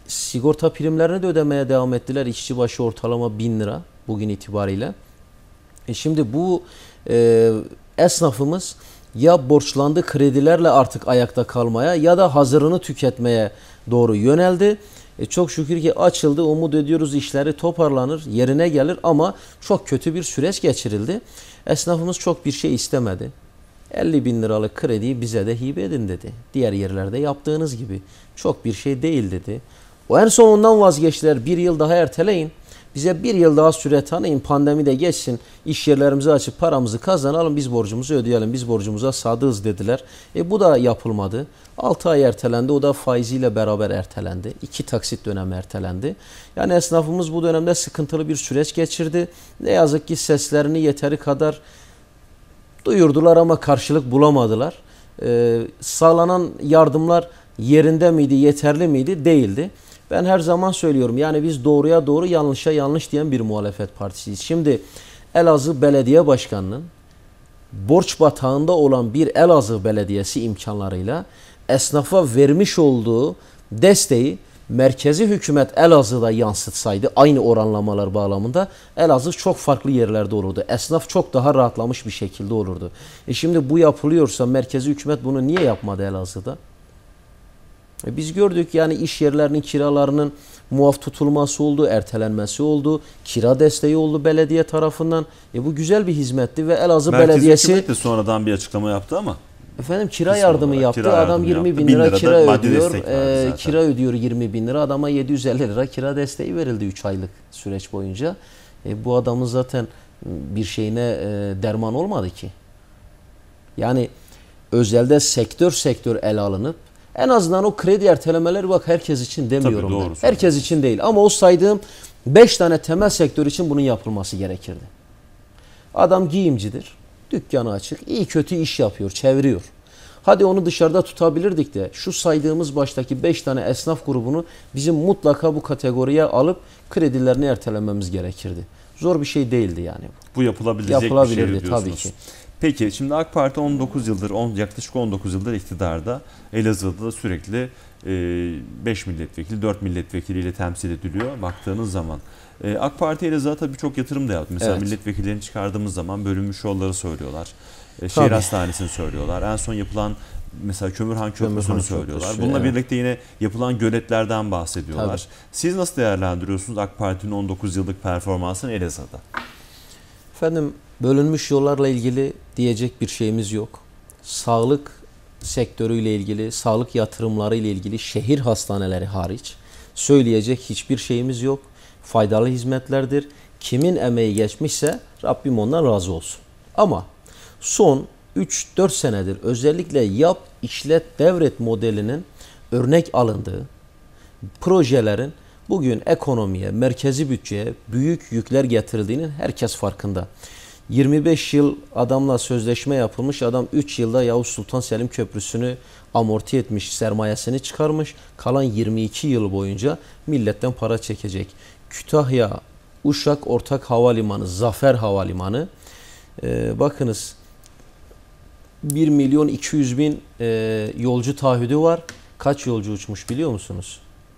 sigorta primlerini de ödemeye devam ettiler. İşçi başı ortalama bin lira bugün itibariyle. E şimdi bu e, esnafımız ya borçlandı kredilerle artık ayakta kalmaya ya da hazırını tüketmeye doğru yöneldi. E çok şükür ki açıldı. Umut ediyoruz işleri toparlanır, yerine gelir ama çok kötü bir süreç geçirildi. Esnafımız çok bir şey istemedi. elli bin liralık krediyi bize de hibe edin dedi. Diğer yerlerde yaptığınız gibi çok bir şey değil dedi. O en son ondan vazgeçtiler. Bir yıl daha erteleyin. Bize bir yıl daha süre tanıyın. Pandemi de geçsin. İş yerlerimizi açıp paramızı kazanalım. Biz borcumuzu ödeyelim. Biz borcumuza sadığız dediler. E bu da yapılmadı. altı ay ertelendi. O da faiziyle beraber ertelendi. iki taksit dönemi ertelendi. Yani esnafımız bu dönemde sıkıntılı bir süreç geçirdi. Ne yazık ki seslerini yeteri kadar duyurdular ama karşılık bulamadılar. Ee, sağlanan yardımlar yerinde miydi, yeterli miydi? Değildi. Ben her zaman söylüyorum yani biz doğruya doğru yanlışa yanlış diyen bir muhalefet partisiyiz. Şimdi Elazığ Belediye Başkanı'nın borç batağında olan bir Elazığ Belediyesi imkanlarıyla esnafa vermiş olduğu desteği merkezi hükümet Elazığ'da yansıtsaydı aynı oranlamalar bağlamında Elazığ çok farklı yerlerde olurdu. Esnaf çok daha rahatlamış bir şekilde olurdu. E şimdi bu yapılıyorsa merkezi hükümet bunu niye yapmadı Elazığ'da? E biz gördük yani iş yerlerinin kiralarının muaf tutulması oldu, ertelenmesi oldu, kira desteği oldu belediye tarafından. E bu güzel bir hizmetti ve Elazığ
merkezi
Belediyesi...
Merkezi hükümet de sonradan bir açıklama yaptı ama...
Efendim kira yardımı yaptı. Kira Adam yardımı yirmi bin lira kira ödüyor. E, kira ödüyor yirmi bin lira. Adama yedi yüz elli lira kira desteği verildi üç aylık süreç boyunca. E, bu adamın zaten bir şeyine e, derman olmadı ki. Yani özelde sektör sektör ele alınıp en azından o kredi ertelemeleri bak herkes için demiyorum
Tabii,
ben.
doğru,
Herkes için değil ama o saydığım beş tane temel sektör için bunun yapılması gerekirdi. Adam giyimcidir. Dükkanı açık. İyi kötü iş yapıyor, çeviriyor. Hadi onu dışarıda tutabilirdik de şu saydığımız baştaki beş tane esnaf grubunu bizim mutlaka bu kategoriye alıp kredilerini ertelememiz gerekirdi. Zor bir şey değildi yani.
Bu yapılabilecek
Yapılabilirdi
bir şey diyorsunuz.
tabii ki.
Peki şimdi AK Parti on dokuz yıldır, on, yaklaşık on dokuz yıldır iktidarda. Elazığ'da da sürekli beş milletvekili, dört milletvekiliyle temsil ediliyor baktığınız zaman. AK Parti Elazığ'a tabii çok yatırım da yaptı. Mesela evet. milletvekillerini çıkardığımız zaman bölünmüş yolları söylüyorlar. Şehir tabii. hastanesini söylüyorlar. En son yapılan mesela Kömürhan Köprüsü'nü söylüyorlar. Köprüsü, Bununla evet. birlikte yine yapılan göletlerden bahsediyorlar. Tabii. Siz nasıl değerlendiriyorsunuz AK Parti'nin on dokuz yıllık performansını Elazığ'da?
Efendim bölünmüş yollarla ilgili diyecek bir şeyimiz yok. Sağlık sektörüyle ilgili, sağlık yatırımları ile ilgili şehir hastaneleri hariç söyleyecek hiçbir şeyimiz yok. Faydalı hizmetlerdir. Kimin emeği geçmişse Rabbim ondan razı olsun. Ama son üç dört senedir özellikle yap, işlet, devret modelinin örnek alındığı projelerin bugün ekonomiye, merkezi bütçeye büyük yükler getirildiğinin herkes farkında. yirmi beş yıl adamla sözleşme yapılmış. Adam üç yılda Yavuz Sultan Selim Köprüsü'nü amorti etmiş, sermayesini çıkarmış. Kalan yirmi iki yıl boyunca milletten para çekecek. Kütahya, Uşak Ortak Havalimanı, Zafer Havalimanı. Ee, bakınız bir milyon iki yüz bin e, yolcu taahhüdü var. Kaç yolcu uçmuş biliyor musunuz?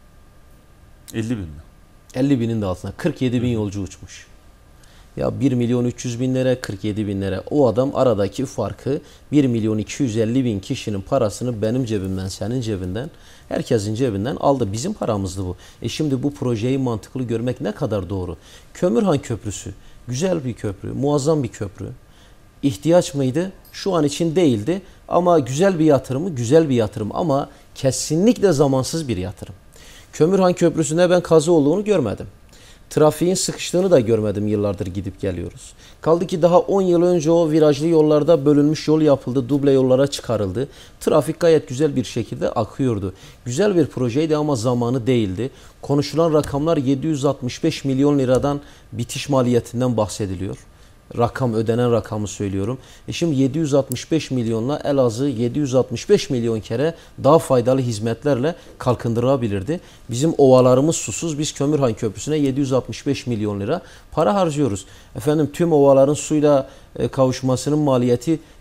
elli bin mi?
elli binin de altına. kırk yedi bin yolcu uçmuş. Ya bir milyon üç yüz bin lira, kırk yedi bin lira. O adam aradaki farkı bir milyon iki yüz elli bin kişinin parasını benim cebimden, senin cebinden, herkesin cebinden aldı. Bizim paramızdı bu. E şimdi bu projeyi mantıklı görmek ne kadar doğru? Kömürhan Köprüsü, güzel bir köprü, muazzam bir köprü. İhtiyaç mıydı? Şu an için değildi. Ama güzel bir yatırım mı? Güzel bir yatırım ama kesinlikle zamansız bir yatırım. Kömürhan Köprüsü'nde ben kazı olduğunu görmedim. Trafiğin sıkıştığını da görmedim, yıllardır gidip geliyoruz. Kaldı ki daha on yıl önce o virajlı yollarda bölünmüş yol yapıldı, duble yollara çıkarıldı. Trafik gayet güzel bir şekilde akıyordu. Güzel bir projeydi ama zamanı değildi. Konuşulan rakamlar yedi yüz altmış beş milyon liradan bitiş maliyetinden bahsediliyor. Rakam, ödenen rakamı söylüyorum. E şimdi yedi yüz altmış beş milyonla Elazığ yedi yüz altmış beş milyon kere daha faydalı hizmetlerle kalkındırabilirdi. Bizim ovalarımız susuz. Biz Kömürhan Köprüsü'ne yedi yüz altmış beş milyon lira para harcıyoruz. Efendim tüm ovaların suyla kavuşmasının maliyeti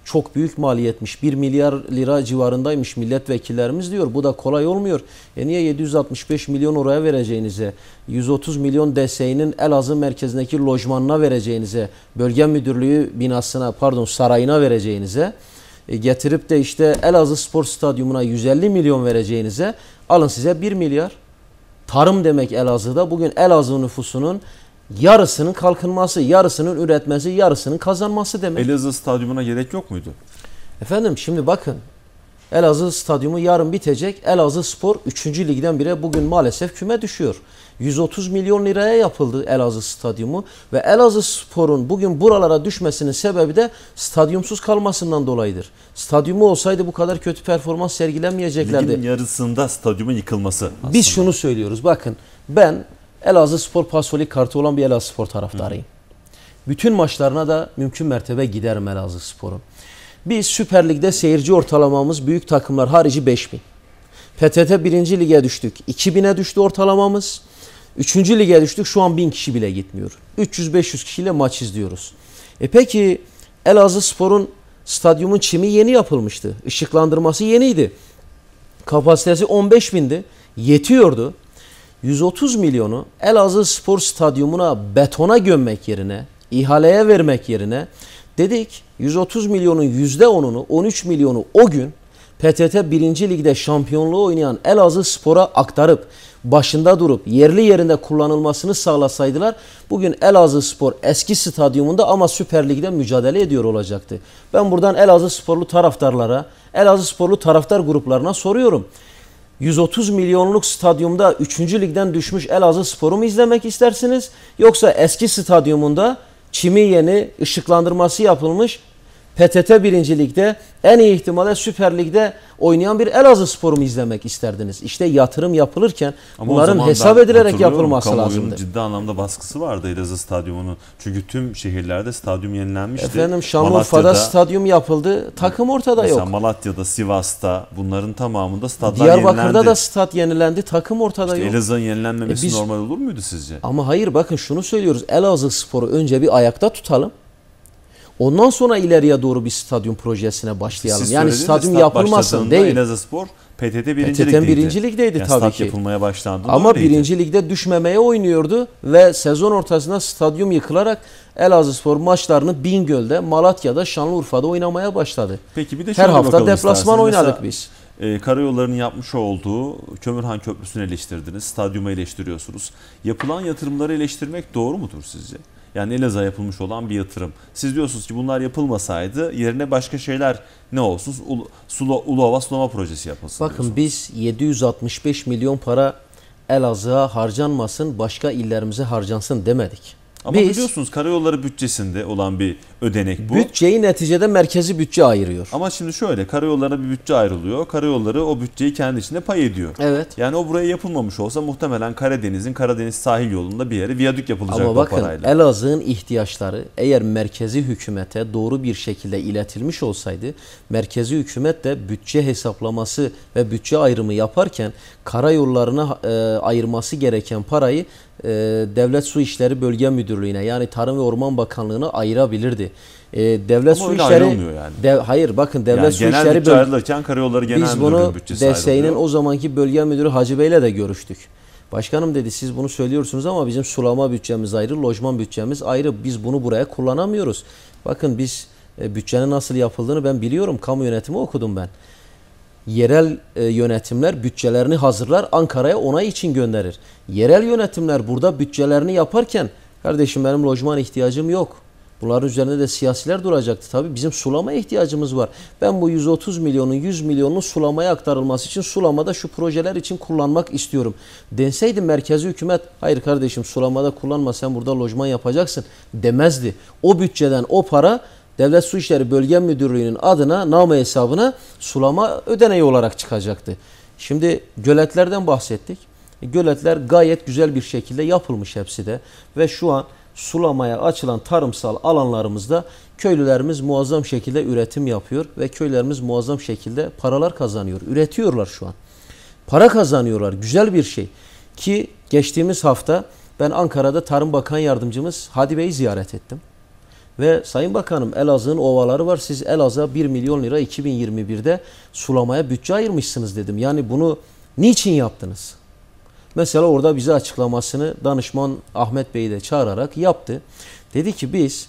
çok büyük maliyetmiş. bir milyar lira civarındaymış milletvekillerimiz diyor. Bu da kolay olmuyor. E niye yedi yüz altmış beş milyon oraya vereceğinize, yüz otuz milyon D S İ'nin Elazığ merkezindeki lojmanına vereceğinize, bölge müdürlüğü binasına, pardon sarayına vereceğinize, e getirip de işte Elazığ Spor Stadyumuna yüz elli milyon vereceğinize, alın size bir milyar. Tarım demek Elazığ'da. Bugün Elazığ nüfusunun yarısının kalkınması, yarısının üretmesi, yarısının kazanması demek.
Elazığ Stadyumuna gerek yok muydu?
Efendim şimdi bakın. Elazığ Stadyumu yarın bitecek. Elazığ Spor üçüncü ligden bire bugün maalesef küme düşüyor. yüz otuz milyon liraya yapıldı Elazığ Stadyumu ve Elazığ Spor'un bugün buralara düşmesinin sebebi de stadyumsuz kalmasından dolayıdır. Stadyumu olsaydı bu kadar kötü performans sergilemeyeceklerdi.
Ligin yarısında stadyumun yıkılması aslında.
Biz şunu söylüyoruz. Bakın ben Elazığ Spor Pasolik kartı olan bir Elazığ Spor taraftarıyım. Hı. Bütün maçlarına da mümkün mertebe giderim Elazığ Spor'un. Biz Süper Lig'de seyirci ortalamamız büyük takımlar harici beş bin. P T T birinci lige düştük. iki bine düştü ortalamamız. üçüncü lige düştük. Şu an bin kişi bile gitmiyor. üç yüz beş yüz kişiyle maç izliyoruz. E peki Elazığ Spor'un stadyumun çimi yeni yapılmıştı. Işıklandırması yeniydi. Kapasitesi on beş bindi. Yetiyordu. yüz otuz milyonu Elazığ Spor Stadyumuna betona gömmek yerine, ihaleye vermek yerine dedik yüz otuz milyonun yüzde onunu, on üç milyonu o gün P T T birinci ligde şampiyonluğu oynayan Elazığ Spor'a aktarıp başında durup yerli yerinde kullanılmasını sağlasaydılar bugün Elazığ Spor eski stadyumunda ama Süper Lig'de mücadele ediyor olacaktı. Ben buradan Elazığ Sporlu taraftarlara, Elazığ Sporlu taraftar gruplarına soruyorum. yüz otuz milyonluk stadyumda üçüncü ligden düşmüş Elazığ Spor'u mu izlemek istersiniz? Yoksa eski stadyumunda çimi yeni, ışıklandırması yapılmış P T T birinci ligde en iyi ihtimalle Süper Lig'de oynayan bir Elazığ Spor'u mu izlemek isterdiniz? İşte yatırım yapılırken ama bunların hesap edilerek yapılması lazımdı.
Ciddi anlamda baskısı vardı Elazığ Stadyumu'nun. Çünkü tüm şehirlerde stadyum yenilenmişti.
Efendim Şanlıurfa'da stadyum yapıldı. Takım ortada
mesela
yok.
Malatya'da, Sivas'ta bunların tamamında stadlar
Diyarbakır'da
yenilendi.
Diyarbakır'da da stat yenilendi. Takım ortada
işte
yok.
Elazığ'ın yenilenmemesi
e biz,
normal olur muydu sizce?
Ama hayır bakın şunu söylüyoruz. Elazığ Spor'u önce bir ayakta tutalım. Ondan sonra ileriye doğru bir stadyum projesine başlayalım.
Siz
yani stadyum yapılmasın değil.
Elazığ Spor P T T birinci
ligdeydi. birinci ligdeydi yani tabii
stat
ki.
yapılmaya başlandı.
Ama
öyleydi.
birinci ligde düşmemeye oynuyordu ve sezon ortasında stadyum yıkılarak Elazığ Spor maçlarını Bingöl'de, Malatya'da, Şanlıurfa'da oynamaya başladı.
Peki bir de
her hafta deplasman
isterseniz.
oynadık
Mesela,
biz.
E, karayollarının yapmış olduğu Kömürhan Köprüsü'nü eleştirdiniz, stadyumu eleştiriyorsunuz. Yapılan yatırımları eleştirmek doğru mudur sizce? Yani Elazığ'a yapılmış olan bir yatırım. Siz diyorsunuz ki bunlar yapılmasaydı yerine başka şeyler ne olsun? Ulu, Sulu, Uluova Sulama Projesi yapılsın.
Bakın diyorsunuz. Biz yedi yüz altmış beş milyon para Elazığ'a harcanmasın, başka illerimize harcansın demedik.
Ama
Biz,
biliyorsunuz karayolları bütçesinde olan bir ödenek bu.
Bütçeyi neticede merkezi bütçe ayırıyor.
Ama şimdi şöyle karayollarına bir bütçe ayrılıyor. Karayolları o bütçeyi kendi içinde pay ediyor.
Evet.
Yani o buraya yapılmamış olsa muhtemelen Karadeniz'in Karadeniz sahil yolunda bir yere viyadük yapılacak
Ama
o
bakın,
parayla.
Elazığ'ın ihtiyaçları eğer merkezi hükümete doğru bir şekilde iletilmiş olsaydı merkezi hükümet de bütçe hesaplaması ve bütçe ayrımı yaparken karayollarına e, ayırması gereken parayı e, Devlet Su İşleri Bölge Müdürlüğü'ne yani Tarım ve Orman Bakanlığı'na ayırabilirdi. E, devlet
Ama
Su
öyle
İşleri
yani.
dev, hayır bakın Devlet
yani
Su
genel
İşleri
bütçe ayrılırken karayolları genel
biz bunu
bütçesi
D S İ'nin
ayrılıyor.
o zamanki bölge müdürü Hacı Bey'le de görüştük. Başkanım dedi siz bunu söylüyorsunuz ama bizim sulama bütçemiz ayrı, lojman bütçemiz ayrı. Biz bunu buraya kullanamıyoruz. Bakın biz e, bütçenin nasıl yapıldığını ben biliyorum. Kamu yönetimi okudum ben. Yerel e, yönetimler bütçelerini hazırlar, Ankara'ya onay için gönderir. Yerel yönetimler burada bütçelerini yaparken kardeşim benim lojman ihtiyacım yok. Bunların üzerinde de siyasiler duracaktı. Tabii bizim sulamaya ihtiyacımız var. Ben bu yüz otuz milyonun yüz milyonun sulamaya aktarılması için sulamada şu projeler için kullanmak istiyorum. Denseydi merkezi hükümet hayır kardeşim sulamada kullanma sen burada lojman yapacaksın demezdi. O bütçeden o para Devlet Su İşleri Bölge Müdürlüğü'nün adına name hesabına sulama ödeneği olarak çıkacaktı. Şimdi göletlerden bahsettik. Göletler gayet güzel bir şekilde yapılmış hepsi de ve şu an sulamaya açılan tarımsal alanlarımızda köylülerimiz muazzam şekilde üretim yapıyor ve köylerimiz muazzam şekilde paralar kazanıyor. Üretiyorlar şu an. Para kazanıyorlar. Güzel bir şey. Ki geçtiğimiz hafta ben Ankara'da Tarım Bakan Yardımcımız Hadi Bey'i ziyaret ettim. Ve Sayın Bakanım, Elazığ'ın ovaları var. Siz Elazığ'a bir milyon lira iki bin yirmi bir'de sulamaya bütçe ayırmışsınız dedim. Yani bunu niçin yaptınız? Mesela orada bize açıklamasını danışman Ahmet Bey'i de çağırarak yaptı. Dedi ki biz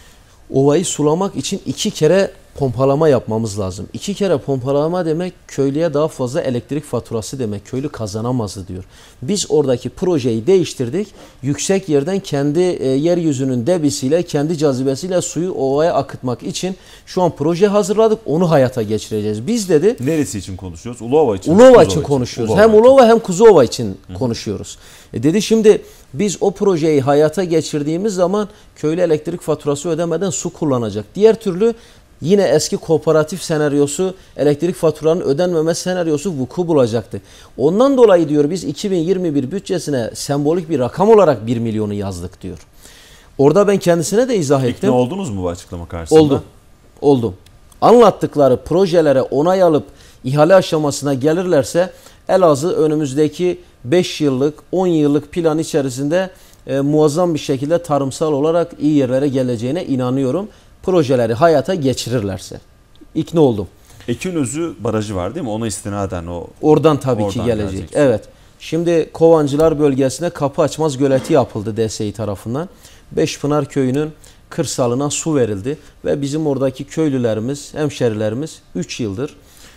ovayı sulamak için iki kere pompalama yapmamız lazım. İki kere pompalama demek köylüye daha fazla elektrik faturası demek. Köylü kazanamazdı diyor. Biz oradaki projeyi değiştirdik. Yüksek yerden kendi e, yeryüzünün debisiyle, kendi cazibesiyle suyu ovaya akıtmak için şu an proje hazırladık. Onu hayata geçireceğiz. Biz dedi.
Neresi için konuşuyoruz? Uluova için.
Uluova için konuşuyoruz. Uluova hem Uluova hem Kuzuova için Hı. konuşuyoruz. E dedi şimdi biz o projeyi hayata geçirdiğimiz zaman köylü elektrik faturası ödemeden su kullanacak. Diğer türlü yine eski kooperatif senaryosu, elektrik faturanın ödenmeme senaryosu vuku bulacaktı. Ondan dolayı diyor biz iki bin yirmi bir bütçesine sembolik bir rakam olarak bir milyonu yazdık diyor. Orada ben kendisine de izah ettim.
İkna oldunuz mu bu açıklama karşısında?
Oldum. Oldum. Anlattıkları projelere onay alıp ihale aşamasına gelirlerse Elazığ önümüzdeki beş yıllık, on yıllık plan içerisinde e, muazzam bir şekilde tarımsal olarak iyi yerlere geleceğine inanıyorum. Projeleri hayata geçirirlerse. İkna oldum.
Ekinözü barajı var değil mi? Ona istinaden o.
Oradan tabii oradan ki gelecek. gelecek. Evet. Şimdi Kovancılar bölgesine Kapı Açmaz Göleti yapıldı D S İ tarafından. Beşpınar köyünün kırsalına su verildi ve bizim oradaki köylülerimiz, hemşerilerimiz üç yıldır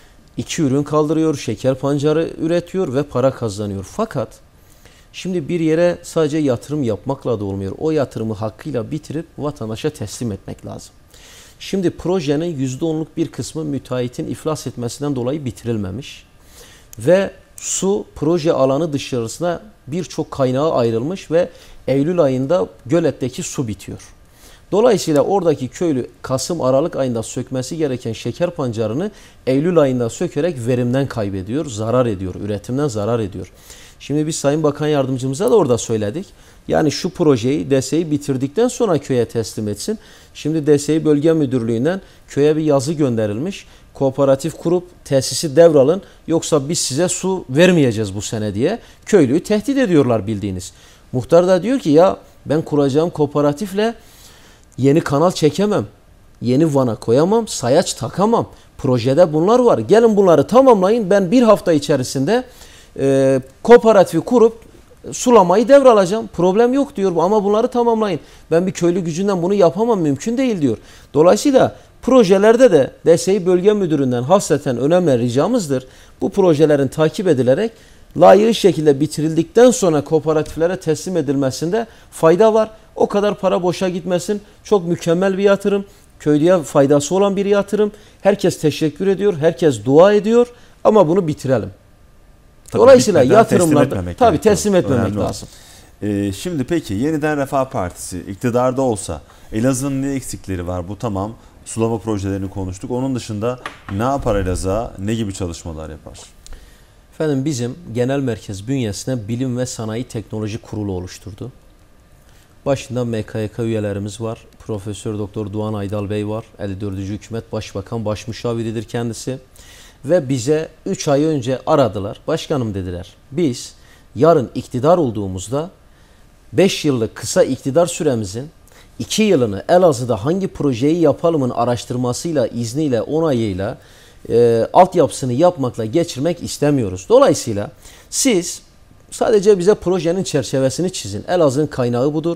iki ürün kaldırıyor, şeker pancarı üretiyor ve para kazanıyor. Fakat şimdi bir yere sadece yatırım yapmakla da olmuyor. O yatırımı hakkıyla bitirip vatandaşa teslim etmek lazım. Şimdi projenin yüzde onluk bir kısmı müteahhitin iflas etmesinden dolayı bitirilmemiş. Ve su proje alanı dışarısına birçok kaynağa ayrılmış ve Eylül ayında göletteki su bitiyor. Dolayısıyla oradaki köylü Kasım Aralık ayında sökmesi gereken şeker pancarını Eylül ayında sökerek verimden kaybediyor, zarar ediyor, üretimden zarar ediyor. Şimdi biz Sayın Bakan Yardımcımıza da orada söyledik. Yani şu projeyi D S İ bitirdikten sonra köye teslim etsin. Şimdi D S İ Bölge Müdürlüğü'nden köye bir yazı gönderilmiş. Kooperatif kurup tesisi devralın yoksa biz size su vermeyeceğiz bu sene diye köylüyü tehdit ediyorlar bildiğiniz. Muhtar da diyor ki ya ben kuracağım kooperatifle yeni kanal çekemem. Yeni vana koyamam, sayaç takamam. Projede bunlar var. Gelin bunları tamamlayın. Ben bir hafta içerisinde e, kooperatifi kurup sulamayı devralacağım. Problem yok diyor ama bunları tamamlayın. Ben bir köylü gücünden bunu yapamam. Mümkün değil diyor. Dolayısıyla projelerde de D S İ Bölge Müdürü'nden hasreten önemli ricamızdır. Bu projelerin takip edilerek layık şekilde bitirildikten sonra kooperatiflere teslim edilmesinde fayda var. O kadar para boşa gitmesin. Çok mükemmel bir yatırım. Köylüye faydası olan bir yatırım. Herkes teşekkür ediyor. Herkes dua ediyor. Ama bunu bitirelim. Tabii dolayısıyla yatırımlarda teslim tabii teslim etmemek lazım.
Ee, şimdi peki yeniden Refah Partisi iktidarda olsa Elazığ'ın ne eksikleri var? Bu tamam. Sulama projelerini konuştuk. Onun dışında ne yapar Elazığ'a? Ne gibi çalışmalar yapar?
Efendim bizim genel merkez bünyesine Bilim ve Sanayi Teknoloji Kurulu oluşturdu. Başında M K Y K üyelerimiz var. Profesör Doktor Doğan Aydal Bey var. elli dördüncü Hükümet Başbakan Başmüşaviridir kendisi. Ve bize üç ay önce aradılar. Başkanım dediler. Biz yarın iktidar olduğumuzda beş yıllık kısa iktidar süremizin iki yılını Elazığ'da hangi projeyi yapalımın araştırmasıyla, izniyle, onayıyla e, altyapısını yapmakla geçirmek istemiyoruz. Dolayısıyla siz sadece bize projenin çerçevesini çizin. Elazığ'ın kaynağı budur.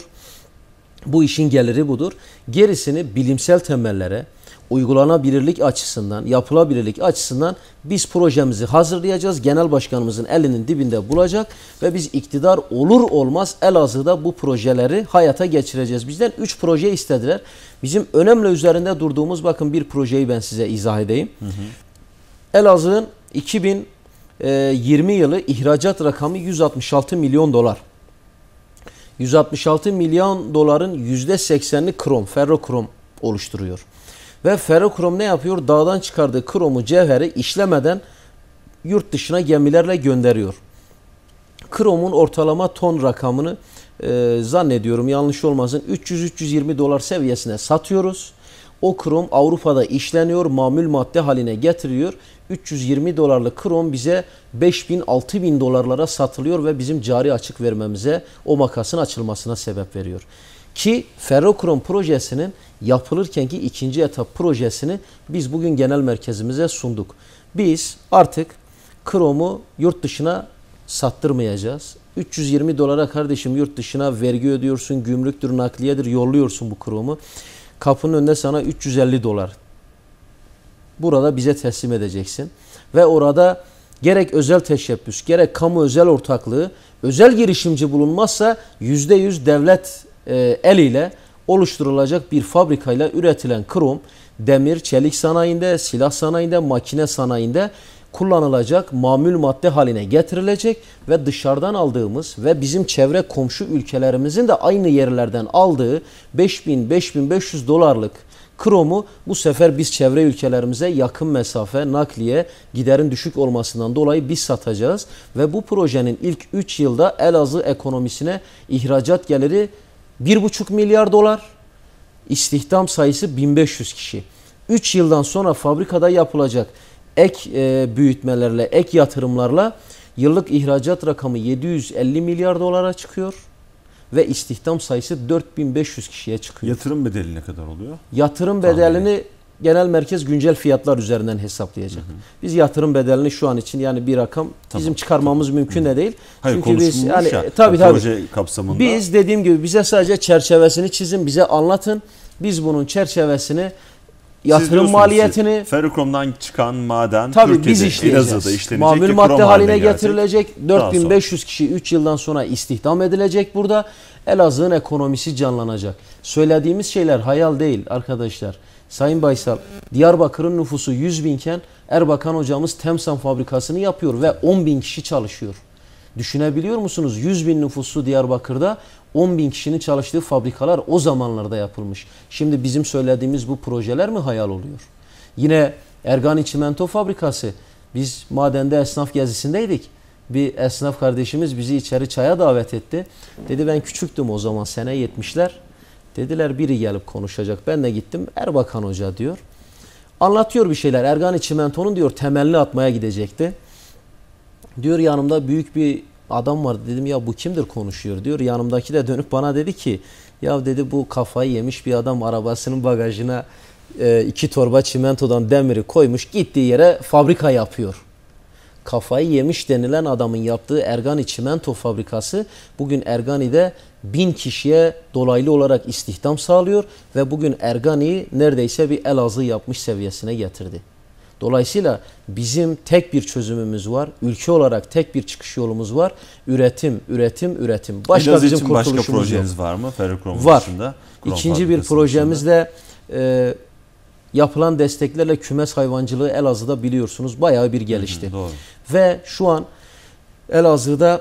Bu işin geliri budur. Gerisini bilimsel temellere, uygulanabilirlik açısından, yapılabilirlik açısından biz projemizi hazırlayacağız. Genel başkanımızın elinin dibinde bulacak ve biz iktidar olur olmaz Elazığ'da bu projeleri hayata geçireceğiz. Bizden üç proje istediler. Bizim önemli üzerinde durduğumuz bakın bir projeyi ben size izah edeyim. Hı hı. Elazığ'ın iki bin yirmi yılı ihracat rakamı yüz altmış altı milyon dolar. yüz altmış altı milyon doların yüzde seksenini krom, ferrokrom oluşturuyor. Ve ferrokrom ne yapıyor? Dağdan çıkardığı kromu, cevheri işlemeden yurt dışına gemilerle gönderiyor. Kromun ortalama ton rakamını e, zannediyorum yanlış olmasın üç yüz üç yüz yirmi dolar seviyesine satıyoruz. O krom Avrupa'da işleniyor, mamul madde haline getiriyor. üç yüz yirmi dolarlık krom bize beş bin altı bin dolarlara satılıyor ve bizim cari açık vermemize, o makasın açılmasına sebep veriyor. Ki ferrokrom projesinin yapılırkenki ikinci etap projesini biz bugün genel merkezimize sunduk. Biz artık kromu yurt dışına sattırmayacağız. üç yüz yirmi dolara kardeşim yurt dışına vergi ödüyorsun, gümrüktür, nakliyedir, yolluyorsun bu kromu. Kapının önünde sana üç yüz elli dolar. Burada bize teslim edeceksin. Ve orada gerek özel teşebbüs, gerek kamu özel ortaklığı, özel girişimci bulunmazsa yüzde yüz devlet e, eliyle oluşturulacak bir fabrikayla üretilen krom, demir, çelik sanayinde, silah sanayinde, makine sanayinde kullanılacak mamul madde haline getirilecek ve dışarıdan aldığımız ve bizim çevre komşu ülkelerimizin de aynı yerlerden aldığı beş bin beş bin beş yüz dolarlık kromu bu sefer biz çevre ülkelerimize yakın mesafe, nakliye, giderin düşük olmasından dolayı biz satacağız. Ve bu projenin ilk üç yılda Elazığ ekonomisine ihracat geliri bir buçuk milyar dolar, istihdam sayısı bin beş yüz kişi. üç yıldan sonra fabrikada yapılacak ek e, büyütmelerle, ek yatırımlarla yıllık ihracat rakamı yedi yüz elli milyar dolara çıkıyor. Ve istihdam sayısı dört bin beş yüz kişiye çıkıyor.
Yatırım bedeli ne kadar oluyor?
Yatırım bedelini genel merkez güncel fiyatlar üzerinden hesaplayacak. Hı hı. Biz yatırım bedelini şu an için yani bir rakam tamam, bizim çıkarmamız tamam. mümkün de değil.
Hayır,
çünkü biz yani
ya,
tabii tabii
proje kapsamında.
Biz dediğim gibi bize sadece çerçevesini çizin, bize anlatın. Biz bunun çerçevesini, yatırım maliyetini,
Ferrokrom'dan çıkan maden
tabii
Türkiye'de,
biz işleyeceğiz.
Elazığ'da işlenecek,
mamul madde haline
gelecek.
getirilecek. dört bin beş yüz kişi üç yıldan sonra istihdam edilecek burada. Elazığ'ın ekonomisi canlanacak. Söylediğimiz şeyler hayal değil arkadaşlar. Sayın Baysal, Diyarbakır'ın nüfusu yüz binken Erbakan hocamız Temsan fabrikasını yapıyor ve on bin kişi çalışıyor. Düşünebiliyor musunuz? yüz bin nüfuslu Diyarbakır'da on bin kişinin çalıştığı fabrikalar o zamanlarda yapılmış. Şimdi bizim söylediğimiz bu projeler mi hayal oluyor? Yine Ergani Çimento Fabrikası. Biz madende esnaf gezisindeydik. Bir esnaf kardeşimiz bizi içeri çaya davet etti. Dedi ben küçüktüm o zaman, sene yetmişler. Dediler biri gelip konuşacak. Ben de gittim. Erbakan Hoca diyor. Anlatıyor bir şeyler. Ergani Çimento'nun diyor temelini atmaya gidecekti. Diyor yanımda büyük bir adam var. Dedim ya bu kimdir konuşuyor diyor. Yanımdaki de dönüp bana dedi ki ya dedi bu kafayı yemiş bir adam arabasının bagajına e, iki torba çimentodan demiri koymuş, gittiği yere fabrika yapıyor. Kafayı yemiş denilen adamın yaptığı Ergani Çimento Fabrikası bugün Ergani'de bin kişiye dolaylı olarak istihdam sağlıyor ve bugün Ergani'yi neredeyse bir Elazığ yapmış seviyesine getirdi. Dolayısıyla bizim tek bir çözümümüz var. Ülke olarak tek bir çıkış yolumuz var. Üretim, üretim, üretim. Başka
Elazığ
bizim
için başka
kurtuluşumuz
projeniz
yok.
var mı? Ferrokrom
var.
dışında.
İkinci bir projemizde e, yapılan desteklerle kümes hayvancılığı Elazığ'da biliyorsunuz bayağı bir gelişti. Hı hı, doğru. Ve şu an Elazığ'da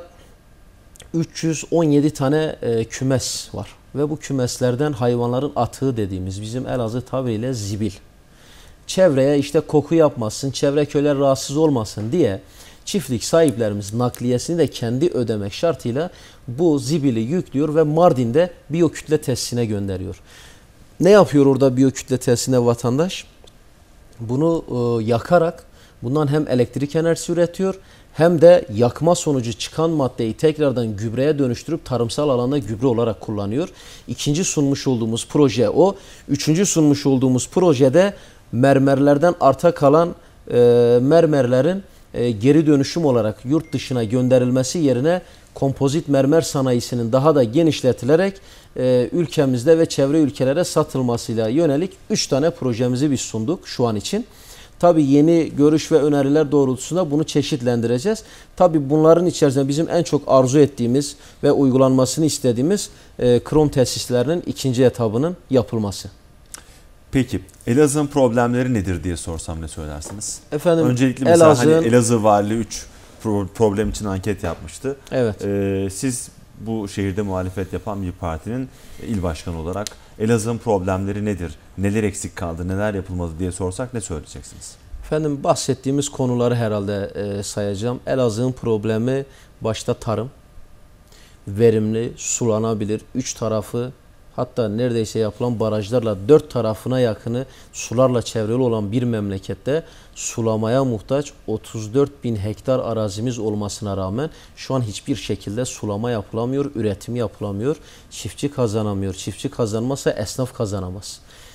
üç yüz on yedi tane e, kümes var. Ve bu kümeslerden hayvanların atığı dediğimiz bizim Elazığ tabiriyle zibil. Çevreye işte koku yapmasın, çevre köyler rahatsız olmasın diye çiftlik sahiplerimiz nakliyesini de kendi ödemek şartıyla bu zibili yüklüyor ve Mardin'de biyokütle tesisine gönderiyor. Ne yapıyor orada biyokütle tesisine vatandaş? Bunu e, yakarak bundan hem elektrik enerjisi üretiyor hem de yakma sonucu çıkan maddeyi tekrardan gübreye dönüştürüp tarımsal alanda gübre olarak kullanıyor. İkinci sunmuş olduğumuz proje o. Üçüncü sunmuş olduğumuz projede mermerlerden arta kalan e, mermerlerin e, geri dönüşüm olarak yurt dışına gönderilmesi yerine kompozit mermer sanayisinin daha da genişletilerek e, ülkemizde ve çevre ülkelere satılmasıyla yönelik üç tane projemizi biz sunduk şu an için. Tabii yeni görüş ve öneriler doğrultusunda bunu çeşitlendireceğiz. Tabii bunların içerisinde bizim en çok arzu ettiğimiz ve uygulanmasını istediğimiz e, krom tesislerinin ikinci etabının yapılması.
Peki Elazığ'ın problemleri nedir diye sorsam ne söylersiniz?
Efendim,
öncelikle mesela Elazığ hani Elazığ Valiliği üç problem için anket yapmıştı.
Evet.
Ee, siz bu şehirde muhalefet yapan bir partinin il başkanı olarak Elazığ'ın problemleri nedir? Neler eksik kaldı? Neler yapılmalı diye sorsak ne söyleyeceksiniz?
Efendim bahsettiğimiz konuları herhalde e, sayacağım. Elazığ'ın problemi başta tarım, verimli, sulanabilir, üç tarafı hatta neredeyse yapılan barajlarla dört tarafına yakını sularla çevrili olan bir memlekette sulamaya muhtaç otuz dört bin hektar arazimiz olmasına rağmen şu an hiçbir şekilde sulama yapılamıyor, üretim yapılamıyor, çiftçi kazanamıyor. Çiftçi kazanmazsa esnaf kazanamaz.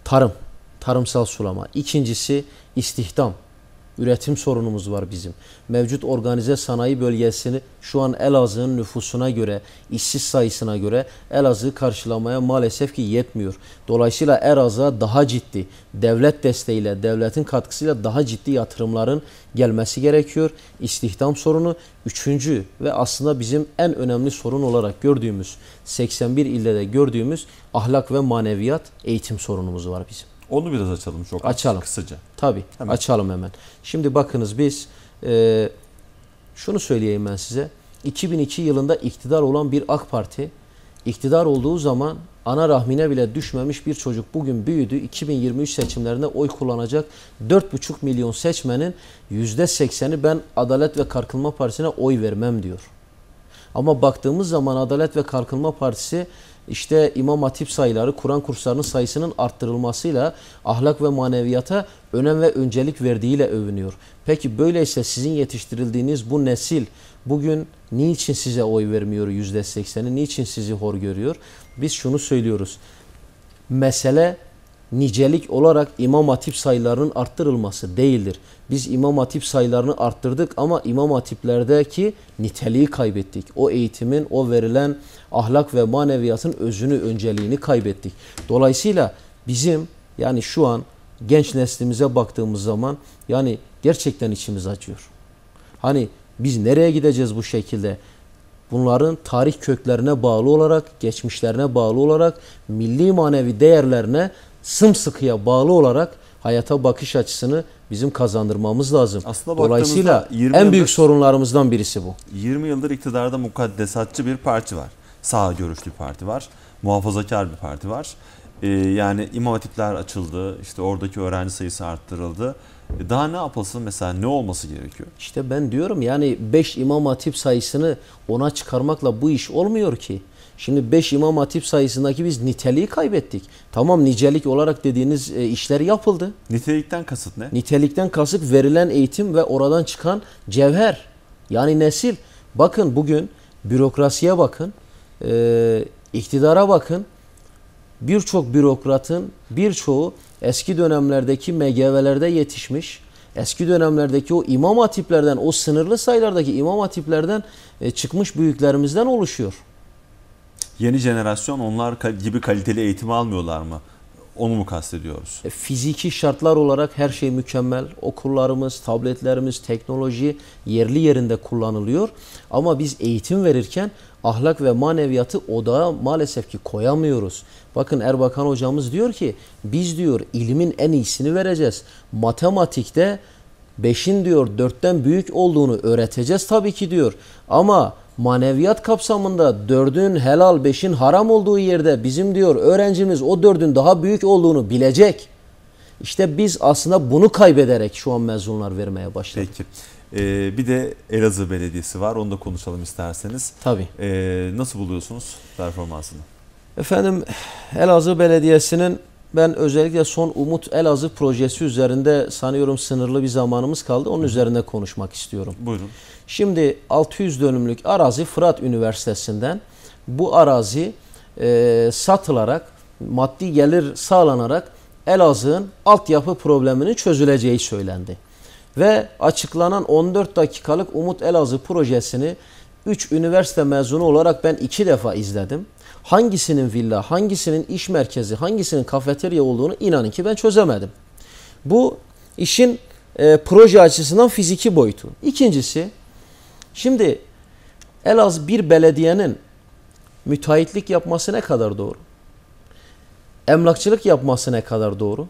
tarım, tarımsal sulama. İkincisi istihdam. Üretim sorunumuz var bizim. Mevcut organize sanayi bölgesini şu an Elazığ'ın nüfusuna göre, işsiz sayısına göre Elazığ'ı karşılamaya maalesef ki yetmiyor. Dolayısıyla Elazığ'a daha ciddi, devlet desteğiyle, devletin katkısıyla daha ciddi yatırımların gelmesi gerekiyor. İstihdam sorunu üçüncü ve aslında bizim en önemli sorun olarak gördüğümüz, seksen bir ilde de gördüğümüz ahlak ve maneviyat eğitim sorunumuz var bizim.
Onu biraz açalım çok
açalım.
kısaca.
Tabii hemen. Açalım hemen. Şimdi bakınız biz e, şunu söyleyeyim ben size. iki bin iki yılında iktidar olan bir AK Parti iktidar olduğu zaman ana rahmine bile düşmemiş bir çocuk bugün büyüdü. iki bin yirmi üç seçimlerinde oy kullanacak dört buçuk milyon seçmenin yüzde sekseni ben Adalet ve Kalkınma Partisi'ne oy vermem diyor. Ama baktığımız zaman Adalet ve Kalkınma Partisi işte İmam Hatip sayıları, Kur'an kurslarının sayısının arttırılmasıyla ahlak ve maneviyata önem ve öncelik verdiğiyle övünüyor. Peki böyleyse sizin yetiştirildiğiniz bu nesil bugün niçin size oy vermiyor yüzde sekseni? Niçin sizi hor görüyor? Biz şunu söylüyoruz. Mesele nicelik olarak İmam Hatip sayılarının arttırılması değildir. Biz İmam Hatip sayılarını arttırdık ama İmam Hatiplerdeki niteliği kaybettik. O eğitimin, o verilen ahlak ve maneviyatın özünü, önceliğini kaybettik. Dolayısıyla bizim yani şu an genç neslimize baktığımız zaman yani gerçekten içimiz acıyor. Hani biz nereye gideceğiz bu şekilde? Bunların tarih köklerine bağlı olarak, geçmişlerine bağlı olarak, milli manevi değerlerine sımsıkıya bağlı olarak hayata bakış açısını bizim kazandırmamız lazım.
Aslında
dolayısıyla en
yıldır,
büyük sorunlarımızdan birisi bu.
yirmi yıldır iktidarda mukaddesatçı bir parti var. Sağ görüşlü parti var. Muhafazakar bir parti var. Ee, yani imam hatipler açıldı. İşte oradaki öğrenci sayısı arttırıldı. Daha ne yapılsın mesela, ne olması gerekiyor?
İşte ben diyorum yani beş imam hatip sayısını ona çıkarmakla bu iş olmuyor ki. Şimdi beş imam hatip sayısındaki biz niteliği kaybettik. Tamam, nicelik olarak dediğiniz e, işler yapıldı.
Nitelikten kasıt ne?
Nitelikten kasıt verilen eğitim ve oradan çıkan cevher. Yani nesil. Bakın bugün bürokrasiye bakın, e, iktidara bakın. Birçok bürokratın birçoğu eski dönemlerdeki M G V'lerde yetişmiş. Eski dönemlerdeki o imam hatiplerden, o sınırlı sayılardaki imam hatiplerden e, çıkmış büyüklerimizden oluşuyor.
Yeni jenerasyon onlar gibi kaliteli eğitim almıyorlar mı? Onu mu kastediyoruz?
E, fiziki şartlar olarak her şey mükemmel. Okullarımız, tabletlerimiz, teknoloji yerli yerinde kullanılıyor. Ama biz eğitim verirken ahlak ve maneviyatı odağa maalesef ki koyamıyoruz. Bakın Erbakan hocamız diyor ki biz diyor ilmin en iyisini vereceğiz. Matematikte beşin diyor dörtten büyük olduğunu öğreteceğiz tabii ki diyor. Ama maneviyat kapsamında dördün helal, beşin haram olduğu yerde bizim diyor öğrencimiz o dördün daha büyük olduğunu bilecek. İşte biz aslında bunu kaybederek şu an mezunlar vermeye başladık.
Peki. Ee, bir de Elazığ Belediyesi var. Onu da konuşalım isterseniz.
Tabii.
Ee, nasıl buluyorsunuz performansını?
Efendim Elazığ Belediyesi'nin ben özellikle son Umut Elazığ projesi üzerinde sanıyorum sınırlı bir zamanımız kaldı. Onun Hı. üzerinde konuşmak istiyorum.
Buyurun.
Şimdi altı yüz dönümlük arazi Fırat Üniversitesi'nden bu arazi e, satılarak maddi gelir sağlanarak Elazığ'ın altyapı probleminin çözüleceği söylendi. Ve açıklanan on dört dakikalık Umut Elazığ projesini üç üniversite mezunu olarak ben iki defa izledim. Hangisinin villa, hangisinin iş merkezi, hangisinin kafeterya olduğunu inanın ki ben çözemedim. Bu işin e, proje açısından fiziki boyutu. İkincisi, şimdi Elazığ bir belediyenin müteahhitlik yapması ne kadar doğru? Emlakçılık yapması ne kadar doğru?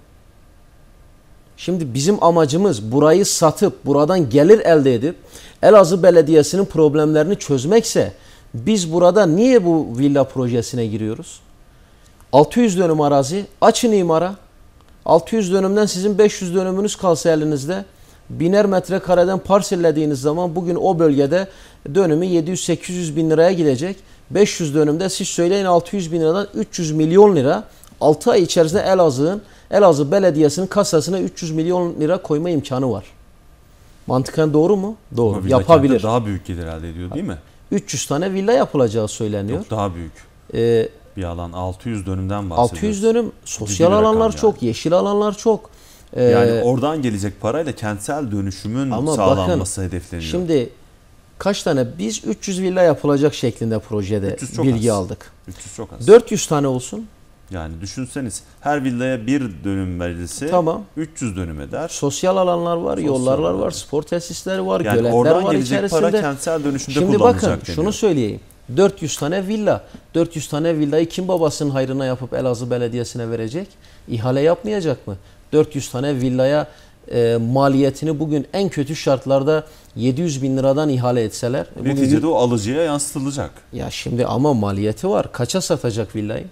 Şimdi bizim amacımız burayı satıp buradan gelir elde edip Elazığ Belediyesi'nin problemlerini çözmekse biz burada niye bu villa projesine giriyoruz? altı yüz dönüm arazi, açın imara. altı yüz dönümden sizin beş yüz dönümünüz kalsa elinizde. Biner metrekareden parsellediğiniz zaman bugün o bölgede dönümü yedi yüz sekiz yüz bin liraya gidecek. beş yüz dönümde siz söyleyin altı yüz bin liradan üç yüz milyon lira. altı ay içerisinde Elazığ'ın Elazığ Belediyesi'nin kasasına üç yüz milyon lira koyma imkanı var. Mantıken doğru mu? Doğru. Yapabilir.
Daha büyük gelir elde ediyor değil mi?
üç yüz tane villa yapılacağı söyleniyor.
Yok, daha büyük.
Ee,
bir alan, altı yüz dönümden bahsediyoruz.
altı yüz dönüm, sosyal alanlar yani. Çok, yeşil alanlar çok.
Ee, yani oradan gelecek parayla kentsel dönüşümün ama sağlanması bakın, hedefleniyor.
Şimdi kaç tane? Biz üç yüz villa yapılacak şeklinde projede bilgi
az.
aldık.
üç yüz çok az.
dört yüz tane olsun.
Yani düşünseniz her villaya bir dönüm verilse tamam. üç yüz dönüm eder.
Sosyal alanlar var, Sosyal yollarlar var, var, spor tesisleri var, yani göletler
oradan
var
gelecek
içerisinde.
Para kentsel dönüşümde
Şimdi
kullanılacak
bakın
deniyor.
Şunu söyleyeyim. dört yüz tane villa. dört yüz tane villayı kim babasının hayrına yapıp Elazığ Belediyesi'ne verecek? İhale yapmayacak mı? dört yüz tane villaya e, maliyetini bugün en kötü şartlarda yedi yüz bin liradan ihale etseler.
Neticede
bugün,
o alıcıya yansıtılacak.
Ya şimdi ama maliyeti var. Kaça satacak villayı?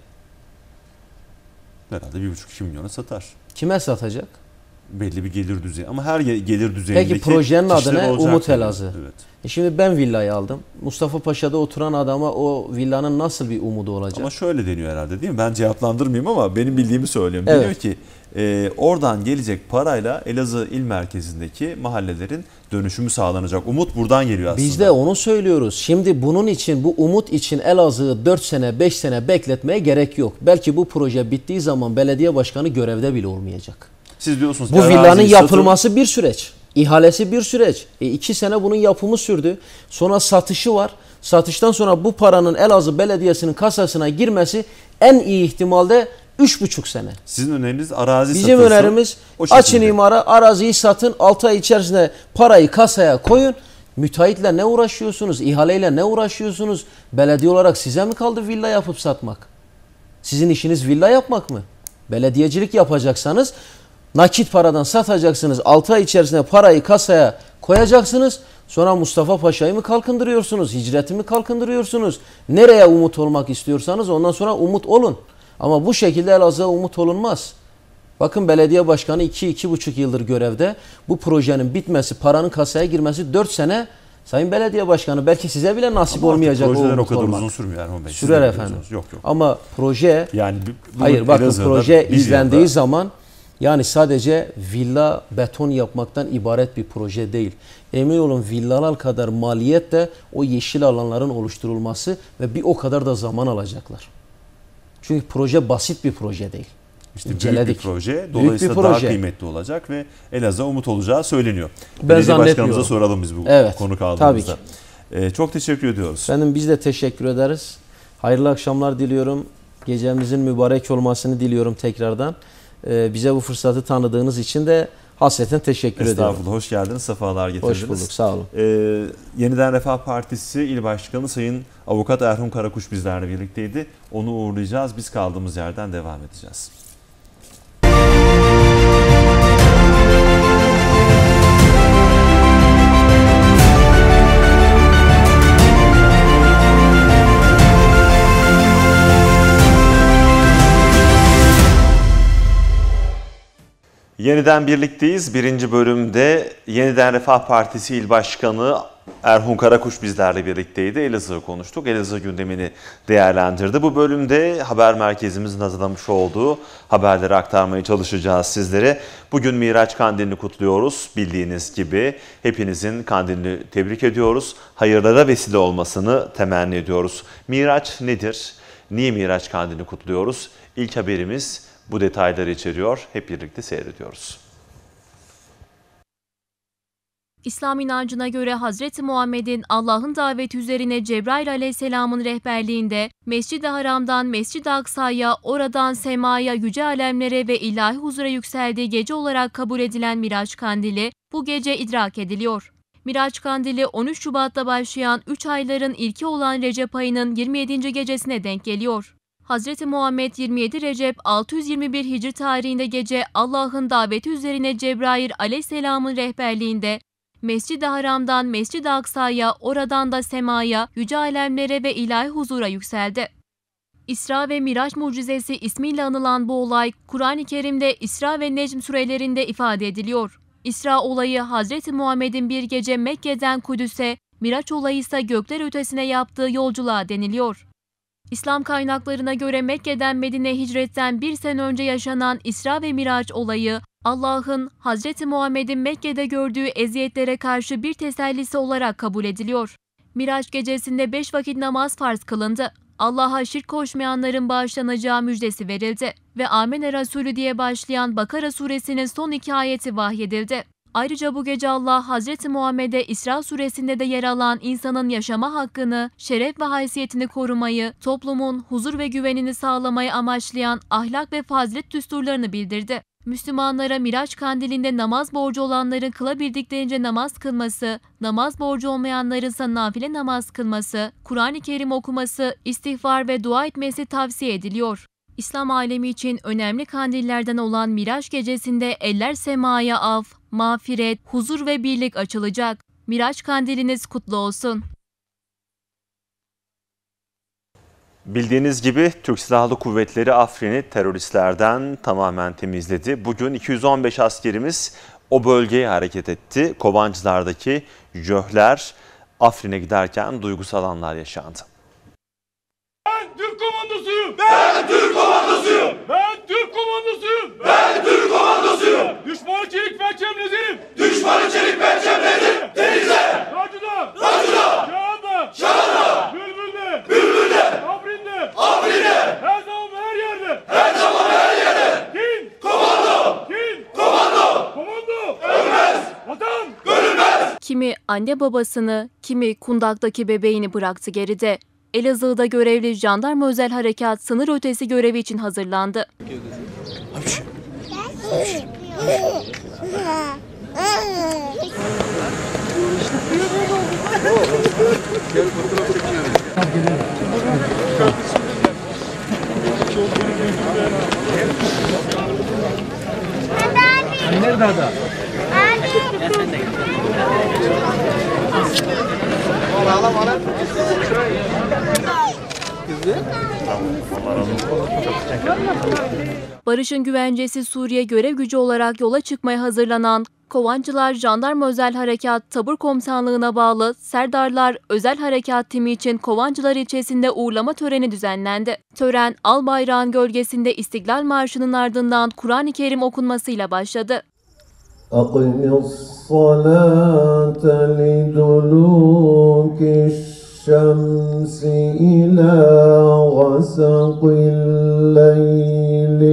Herhalde bir buçuk iki milyona satar.
Kime satacak?
Belli bir gelir düzeyi ama her gelir düzeyindeki
Peki projenin adı ne? Umut Elazığ.
Evet.
E şimdi ben villayı aldım. Mustafa Paşa'da oturan adama o villanın nasıl bir umudu olacak?
Ama şöyle deniyor herhalde değil mi? Ben cevaplandırmayayım ama benim bildiğimi söylüyorum. Evet. Deniyor ki e, oradan gelecek parayla Elazığ il merkezindeki mahallelerin dönüşümü sağlanacak. Umut buradan geliyor aslında.
Biz de onu söylüyoruz. Şimdi bunun için, bu umut için Elazığ'ı dört sene beş sene bekletmeye gerek yok. Belki bu proje bittiği zaman belediye başkanı görevde bile olmayacak.
Siz diyorsunuz
bu villanın yapılması satın... bir süreç. İhalesi bir süreç. E iki sene bunun yapımı sürdü. Sonra satışı var. Satıştan sonra bu paranın Elazığ Belediyesi'nin kasasına girmesi en iyi ihtimalde üç buçuk sene.
Sizin öneriniz arazi
Bizim satılsın. Bizim önerimiz açın imara, araziyi satın, altı ay içerisinde parayı kasaya koyun. Müteahhitle ne uğraşıyorsunuz? İhaleyle ne uğraşıyorsunuz? Belediye olarak size mi kaldı villa yapıp satmak? Sizin işiniz villa yapmak mı? Belediyecilik yapacaksanız nakit paradan satacaksınız. altı ay içerisinde parayı kasaya koyacaksınız. Sonra Mustafa Paşa'yı mı kalkındırıyorsunuz? Hicreti mi kalkındırıyorsunuz? Nereye umut olmak istiyorsanız ondan sonra umut olun. Ama bu şekilde Elazığ'a umut olunmaz. Bakın belediye başkanı iki iki buçuk yıldır görevde. Bu projenin bitmesi, paranın kasaya girmesi dört sene. Sayın belediye başkanı belki size bile nasip
ama
olmayacak o
projeler
umut
o kadar
olmak.
uzun sürmüyor Erhan Bey.
Sürer efendim.
Yok yok.
Ama proje
yani
hayır bakın
Elazığ'da
proje izlendiği
yılda...
zaman yani sadece villa beton yapmaktan ibaret bir proje değil. Emin olun villalar kadar maliyet de o yeşil alanların oluşturulması ve bir o kadar da zaman alacaklar. Çünkü proje basit bir proje değil.
İşte büyük bir proje. Dolayısıyla
bir
daha
proje.
kıymetli olacak ve Elazığ'a umut olacağı söyleniyor.
Ben
Belediye başkanımıza soralım biz bu
evet,
konu kaldığımızda.
Tabii ki.
Ee, çok teşekkür ediyoruz.
Efendim biz de teşekkür ederiz. Hayırlı akşamlar diliyorum. Gecemizin mübarek olmasını diliyorum tekrardan. Ee, bize bu fırsatı tanıdığınız için de hasreten teşekkür
Estağfurullah,
ediyorum.
Estağfurullah. Hoş geldiniz. Sefalar getirdiniz.
Hoş bulduk. Sağ olun.
Ee, Yeniden Refah Partisi İl Başkanı Sayın Avukat Erhun Karakuş bizlerle birlikteydi. Onu uğurlayacağız. Biz kaldığımız yerden devam edeceğiz. Yeniden birlikteyiz. Birinci bölümde Yeniden Refah Partisi İl Başkanı Erhun Karakuş bizlerle birlikteydi. Elazığ'ı konuştuk. Elazığ gündemini değerlendirdi. Bu bölümde haber merkezimizin hazırlamış olduğu haberleri aktarmaya çalışacağız sizlere. Bugün Miraç Kandilini kutluyoruz. Bildiğiniz gibi hepinizin kandilini tebrik ediyoruz. Hayırlara vesile olmasını temenni ediyoruz. Miraç nedir? Niye Miraç Kandilini kutluyoruz? İlk haberimiz bu detayları içeriyor. Hep birlikte seyrediyoruz.
İslam inancına göre Hazreti Muhammed'in Allah'ın daveti üzerine Cebrail aleyhisselamın rehberliğinde Mescid-i Haram'dan Mescid-i Aksa'ya, oradan semaya, yüce alemlere ve ilahi huzura yükseldiği gece olarak kabul edilen Miraç Kandili bu gece idrak ediliyor. Miraç Kandili on üç Şubat'ta başlayan üç ayların ilki olan Recep ayının yirmi yedinci gecesine denk geliyor. Hazreti Muhammed yirmi yedi Recep altı yüz yirmi bir Hicri tarihinde gece Allah'ın daveti üzerine Cebrail aleyhisselamın rehberliğinde Mescid-i Haram'dan Mescid-i Aksa'ya, oradan da semaya, yüce alemlere ve ilahi huzura yükseldi. İsra ve Miraç mucizesi ismiyle anılan bu olay, Kur'an-ı Kerim'de İsra ve Necm surelerinde ifade ediliyor. İsra olayı Hazreti Muhammed'in bir gece Mekke'den Kudüs'e, Miraç olayı ise gökler ötesine yaptığı yolculuğa deniliyor. İslam kaynaklarına göre Mekke'den Medine hicretten bir sene önce yaşanan İsra ve Miraç olayı, Allah'ın Hazreti Muhammed'in Mekke'de gördüğü eziyetlere karşı bir tesellisi olarak kabul ediliyor. Miraç gecesinde beş vakit namaz farz kılındı. Allah'a şirk koşmayanların bağışlanacağı müjdesi verildi ve Amene Resulü diye başlayan Bakara suresinin son iki ayeti vahyedildi. Ayrıca bu gece Allah, Hazreti Muhammed'e İsra suresinde de yer alan insanın yaşama hakkını, şeref ve haysiyetini korumayı, toplumun huzur ve güvenini sağlamayı amaçlayan ahlak ve fazilet düsturlarını bildirdi. Müslümanlara Miraç kandilinde namaz borcu olanların kılabildiklerince namaz kılması, namaz borcu olmayanların ise nafile namaz kılması, Kur'an-ı Kerim okuması, istiğfar ve dua etmesi tavsiye ediliyor. İslam alemi için önemli kandillerden olan Miraç gecesinde eller semaya af, mağfiret, huzur ve birlik açılacak. Miraç kandiliniz kutlu olsun.
Bildiğiniz gibi Türk Silahlı Kuvvetleri Afrin'i teröristlerden tamamen temizledi. Bugün iki yüz on beş askerimiz o bölgeye hareket etti. Kovancılar'daki Jöhler Afrin'e giderken duygusal anlar yaşandı.
Ben Türk komandosuyum. Ben Türk komandosuyum. Ben Türk komandosuyum. Ben Türk komandosuyum. Düşmanı çelik pençemledim. Düşmanı çelik pençemledim. Denize. Racıda. Racıda. Şahanda. Şahanda. Bülbülde. Bülbülde. Afrin'de. Afrin'de. Her zaman her yerde. Her zaman her yerde. Kim? Komando. Kim? Komando. Komando. Ölmez. Vatan. Bölünmez.
Kimi anne babasını, kimi kundaktaki bebeğini bıraktı geride. Elazığ'da görevli Jandarma Özel Harekat sınır ötesi görevi için hazırlandı.
Nerede ada?
Barış'ın güvencesi Suriye görev gücü olarak yola çıkmaya hazırlanan Kovancılar Jandarma Özel Harekat Tabur Komutanlığı'na bağlı Serdarlar Özel Harekat Timi için Kovancılar ilçesinde uğurlama töreni düzenlendi. Tören, Al Bayrağın gölgesinde İstiklal Marşı'nın ardından Kur'an-ı Kerim okunmasıyla başladı.
أقم الصلاة لدلوك الشمس إلى غسق الليل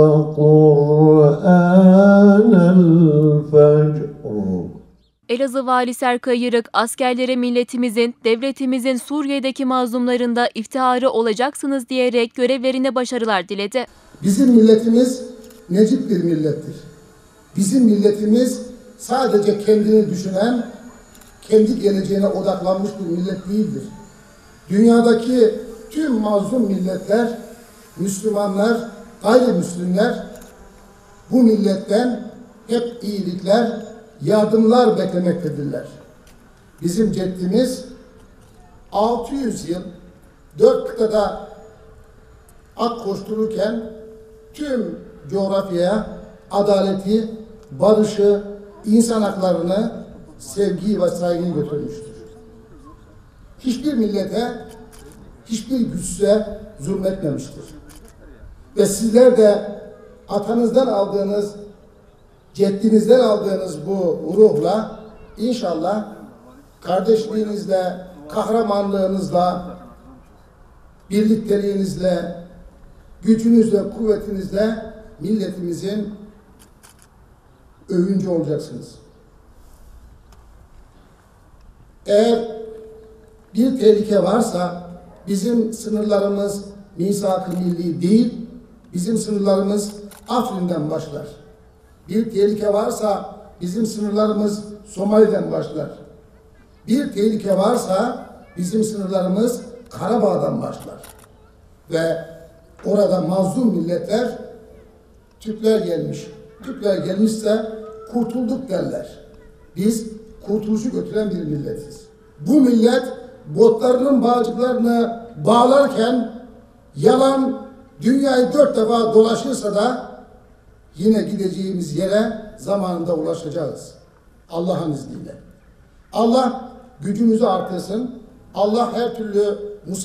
وقرآن الفجر.
Elazığ Valisi Erkay Yırık, askerlere milletimizin, devletimizin Suriye'deki mazlumlarında iftiharı olacaksınız diyerek görevlerine başarılar diledi.
Bizim milletimiz necip bir millettir. Bizim milletimiz sadece kendini düşünen, kendi geleceğine odaklanmış bir millet değildir. Dünyadaki tüm mazlum milletler, Müslümanlar, gayrimüslimler bu milletten hep iyilikler, yardımlar beklemektedirler. Bizim ceddimiz altı yüz yıl dört kıtada ak koştururken tüm coğrafyaya adaleti, barışı, insan haklarını, sevgiyi ve saygıyı götürmüştür. Hiçbir millete, hiçbir güçse zulmetmemiştir. Ve sizler de atanızdan aldığınız, ceddinizden aldığınız bu ruhla inşallah kardeşliğinizle, kahramanlığınızla, birlikteliğinizle, gücünüzle, kuvvetinizle milletimizin övüncü olacaksınız. Eğer bir tehlike varsa bizim sınırlarımız misak-ı milli değil, bizim sınırlarımız Afrin'den başlar. Bir tehlike varsa bizim sınırlarımız Somali'den başlar. Bir tehlike varsa bizim sınırlarımız Karabağ'dan başlar. Ve orada mazlum milletler, Türkler gelmiş, Türkler gelmişse kurtulduk derler. Biz kurtuluşu götüren bir milletiz. Bu millet botlarının bağcıklarını bağlarken yalan dünyayı dört defa dolaşırsa da yine gideceğimiz yere zamanında ulaşacağız. Allah'ın izniyle. Allah gücünüzü artırsın. Allah her türlü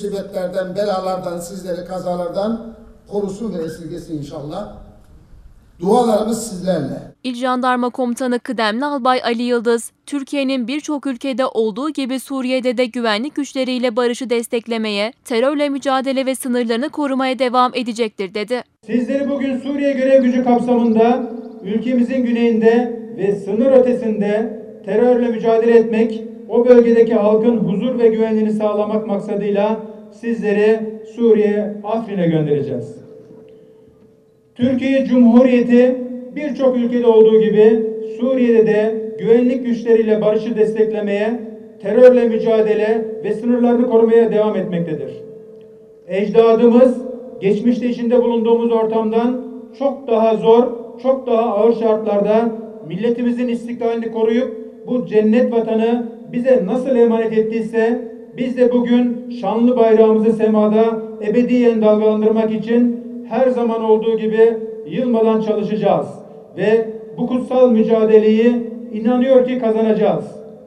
musibetlerden, belalardan, sizleri kazalardan korusun ve esirgesin inşallah. Dualarımız sizlerle.
İl Jandarma Komutanı Kıdemli Albay Ali Yıldız, Türkiye'nin birçok ülkede olduğu gibi Suriye'de de güvenlik güçleriyle barışı desteklemeye, terörle mücadele ve sınırlarını korumaya devam edecektir dedi.
Sizleri bugün Suriye görev gücü kapsamında ülkemizin güneyinde ve sınır ötesinde terörle mücadele etmek, o bölgedeki halkın huzur ve güvenliğini sağlamak maksadıyla sizleri Suriye, Afrin'e göndereceğiz. Türkiye Cumhuriyeti birçok ülkede olduğu gibi Suriye'de de güvenlik güçleriyle barışı desteklemeye, terörle mücadele ve sınırlarını korumaya devam etmektedir. Ecdadımız geçmişte içinde bulunduğumuz ortamdan çok daha zor, çok daha ağır şartlarda milletimizin istiklalini koruyup bu cennet vatanı bize nasıl emanet ettiyse biz de bugün şanlı bayrağımızı semada ebediyen dalgalandırmak için her zaman olduğu gibi yılmadan çalışacağız ve bu kutsal mücadeleyi inanıyor ki kazanacağız.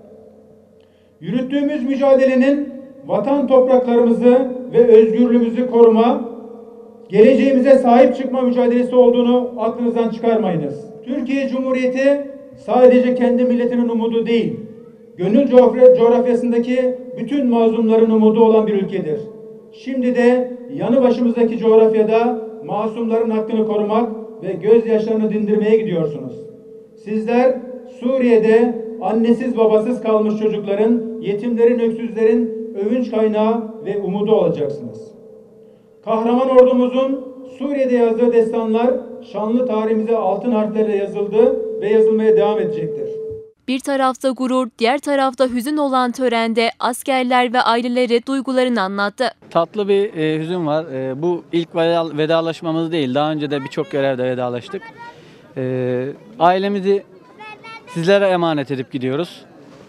Yürüttüğümüz mücadelenin vatan topraklarımızı ve özgürlüğümüzü koruma, geleceğimize sahip çıkma mücadelesi olduğunu aklınızdan çıkarmayınız. Türkiye Cumhuriyeti sadece kendi milletinin umudu değil, gönül coğrafyasındaki bütün mazlumların umudu olan bir ülkedir. Şimdi de yanı başımızdaki coğrafyada masumların hakkını korumak ve gözyaşlarını dindirmeye gidiyorsunuz. Sizler Suriye'de annesiz babasız kalmış çocukların, yetimlerin, öksüzlerin övünç kaynağı ve umudu olacaksınız. Kahraman ordumuzun Suriye'de yazdığı destanlar şanlı tarihimize altın harflerle yazıldı ve yazılmaya devam edecektir.
Bir tarafta gurur, diğer tarafta hüzün olan törende askerler ve aileleri duygularını anlattı.
Tatlı bir e, hüzün var. E, bu ilk vedalaşmamız değil. Daha önce de birçok görevde vedalaştık. E, ailemizi sizlere emanet edip gidiyoruz.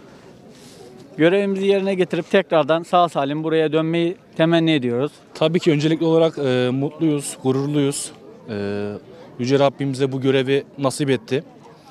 Görevimizi yerine getirip tekrardan sağ salim buraya dönmeyi temenni ediyoruz.
Tabii ki öncelikli olarak e, mutluyuz, gururluyuz. E, Yüce Rabbimize bu görevi nasip etti.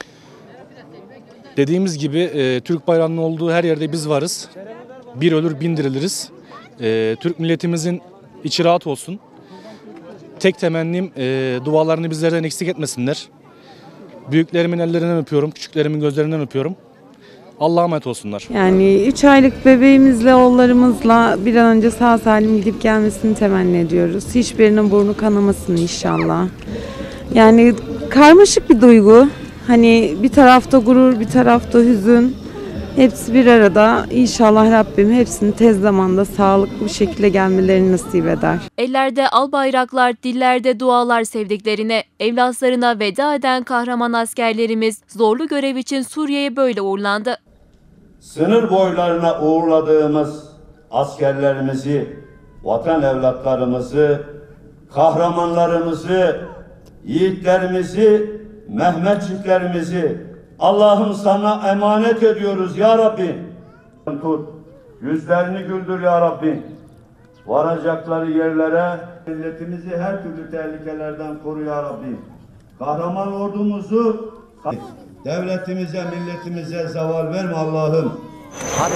Dediğimiz gibi e, Türk bayrağının olduğu her yerde biz varız. Bir ölür bin diriliriz. E, Türk milletimizin içi rahat olsun. Tek temennim e, dualarını bizlerden eksik etmesinler. Büyüklerimin ellerinden öpüyorum, küçüklerimin gözlerinden öpüyorum. Allah'a emanet olsunlar.
Yani üç aylık bebeğimizle, oğullarımızla bir an önce sağ salim gidip gelmesini temenni ediyoruz. Hiçbirinin burnu kanamasın inşallah. Yani karmaşık bir duygu. Hani bir tarafta gurur, bir tarafta hüzün. Hepsi bir arada. İnşallah Rabbim hepsini tez zamanda sağlıklı bir şekilde gelmelerini nasip eder.
Ellerde al bayraklar, dillerde dualar sevdiklerine, evlatlarına veda eden kahraman askerlerimiz zorlu görev için Suriye'ye böyle uğurlandı.
Sınır boylarına uğurladığımız askerlerimizi, vatan evlatlarımızı, kahramanlarımızı, yiğitlerimizi, Mehmetçiklerimizi Allah'ım sana emanet ediyoruz ya Rabbi. Tut, yüzlerini güldür ya Rabbi. Varacakları yerlere milletimizi her türlü tehlikelerden koru ya Rabbi. Kahraman ordumuzu, devletimize, milletimize zeval verme Allah'ım. Hadi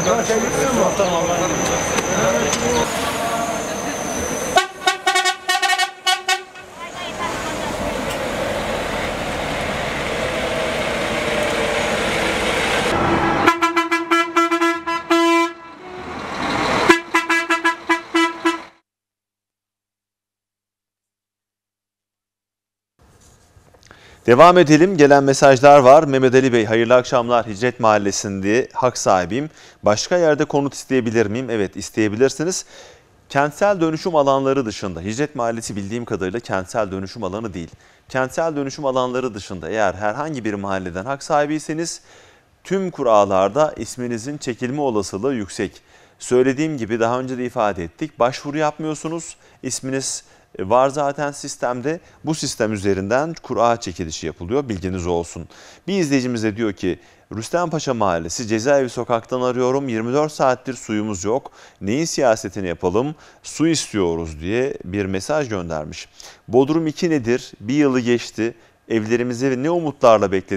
Devam edelim. Gelen mesajlar var. Mehmet Ali Bey, hayırlı akşamlar. Hicret Mahallesi'nde hak sahibiyim. Başka yerde konut isteyebilir miyim? Evet, isteyebilirsiniz. Kentsel dönüşüm alanları dışında, Hicret Mahallesi bildiğim kadarıyla kentsel dönüşüm alanı değil. Kentsel dönüşüm alanları dışında eğer herhangi bir mahalleden hak sahibiyseniz tüm kurallarda isminizin çekilme olasılığı yüksek. Söylediğim gibi daha önce de ifade ettik. Başvuru yapmıyorsunuz. İsminiz var zaten sistemde. Bu sistem üzerinden kura çekilişi yapılıyor. Bilginiz olsun. Bir izleyicimiz de diyor ki Rüstempaşa Mahallesi Cezaevi Sokak'tan arıyorum. yirmi dört saattir suyumuz yok. Neyin siyasetini yapalım? Su istiyoruz diye bir mesaj göndermiş. Bodrum iki nedir? Bir yılı geçti. Evlerimizi ne umutlarla bekledik.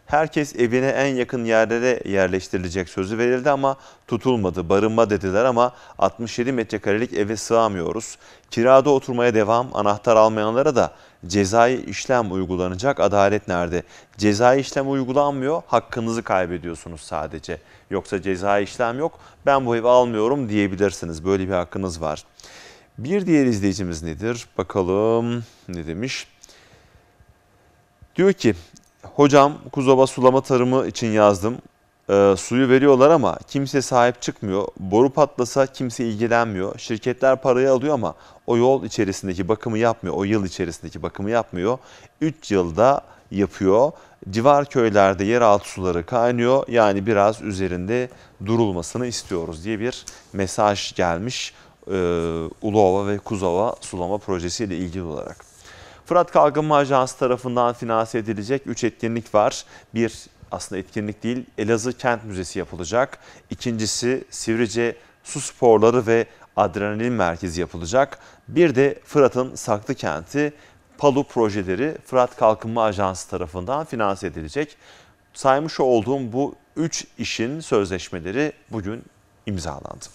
Herkes evine en yakın yerlere yerleştirilecek sözü verildi ama tutulmadı. Barınma dediler ama altmış yedi metrekarelik eve sığamıyoruz. Kirada oturmaya devam, anahtar almayanlara da cezai işlem uygulanacak. Adalet nerede? Cezai işlem uygulanmıyor, hakkınızı kaybediyorsunuz sadece. Yoksa cezai işlem yok, ben bu evi almıyorum diyebilirsiniz. Böyle bir hakkınız var. Bir diğer izleyicimiz nedir? Bakalım ne demiş? Diyor ki, hocam Kuzova sulama tarımı için yazdım. E, suyu veriyorlar ama kimse sahip çıkmıyor. Boru patlasa kimse ilgilenmiyor. Şirketler parayı alıyor ama o yol içerisindeki bakımı yapmıyor. O yıl içerisindeki bakımı yapmıyor. üç yılda yapıyor. Civar köylerde yeraltı suları kaynıyor. Yani biraz üzerinde durulmasını istiyoruz diye bir mesaj gelmiş. E, Uluova ve Kuzova sulama projesiyle ilgili olarak. Fırat Kalkınma Ajansı tarafından finanse edilecek üç etkinlik var. Bir aslında etkinlik değil, Elazığ Kent Müzesi yapılacak. İkincisi Sivrice Su Sporları ve Adrenalin Merkezi yapılacak. Bir de Fırat'ın Saklı Kenti Palu projeleri Fırat Kalkınma Ajansı tarafından finanse edilecek. Saymış olduğum bu üç işin sözleşmeleri bugün imzalandı.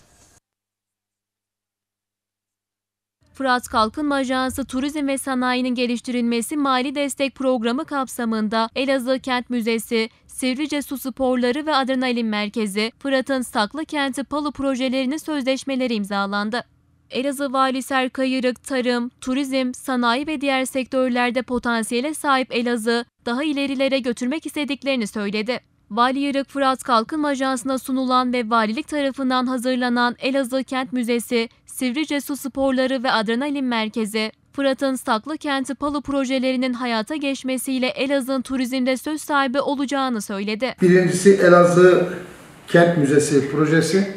Fırat Kalkınma Ajansı Turizm ve Sanayi'nin geliştirilmesi mali destek programı kapsamında Elazığ Kent Müzesi, Sivrice Su Sporları ve Adrenalin Merkezi, Fırat'ın Saklı Kenti Palu projelerinin sözleşmeleri imzalandı. Elazığ Valisi Erkay Yırık, tarım, turizm, sanayi ve diğer sektörlerde potansiyele sahip Elazığ daha ilerilere götürmek istediklerini söyledi. Vali Yırık, Fırat Kalkınma Ajansı'na sunulan ve valilik tarafından hazırlanan Elazığ Kent Müzesi, Sivrice Su Sporları ve Adrenalin Merkezi, Fırat'ın Saklı Kenti Palu projelerinin hayata geçmesiyle Elazığ'ın turizmde söz sahibi olacağını söyledi.
Birincisi Elazığ Kent Müzesi projesi.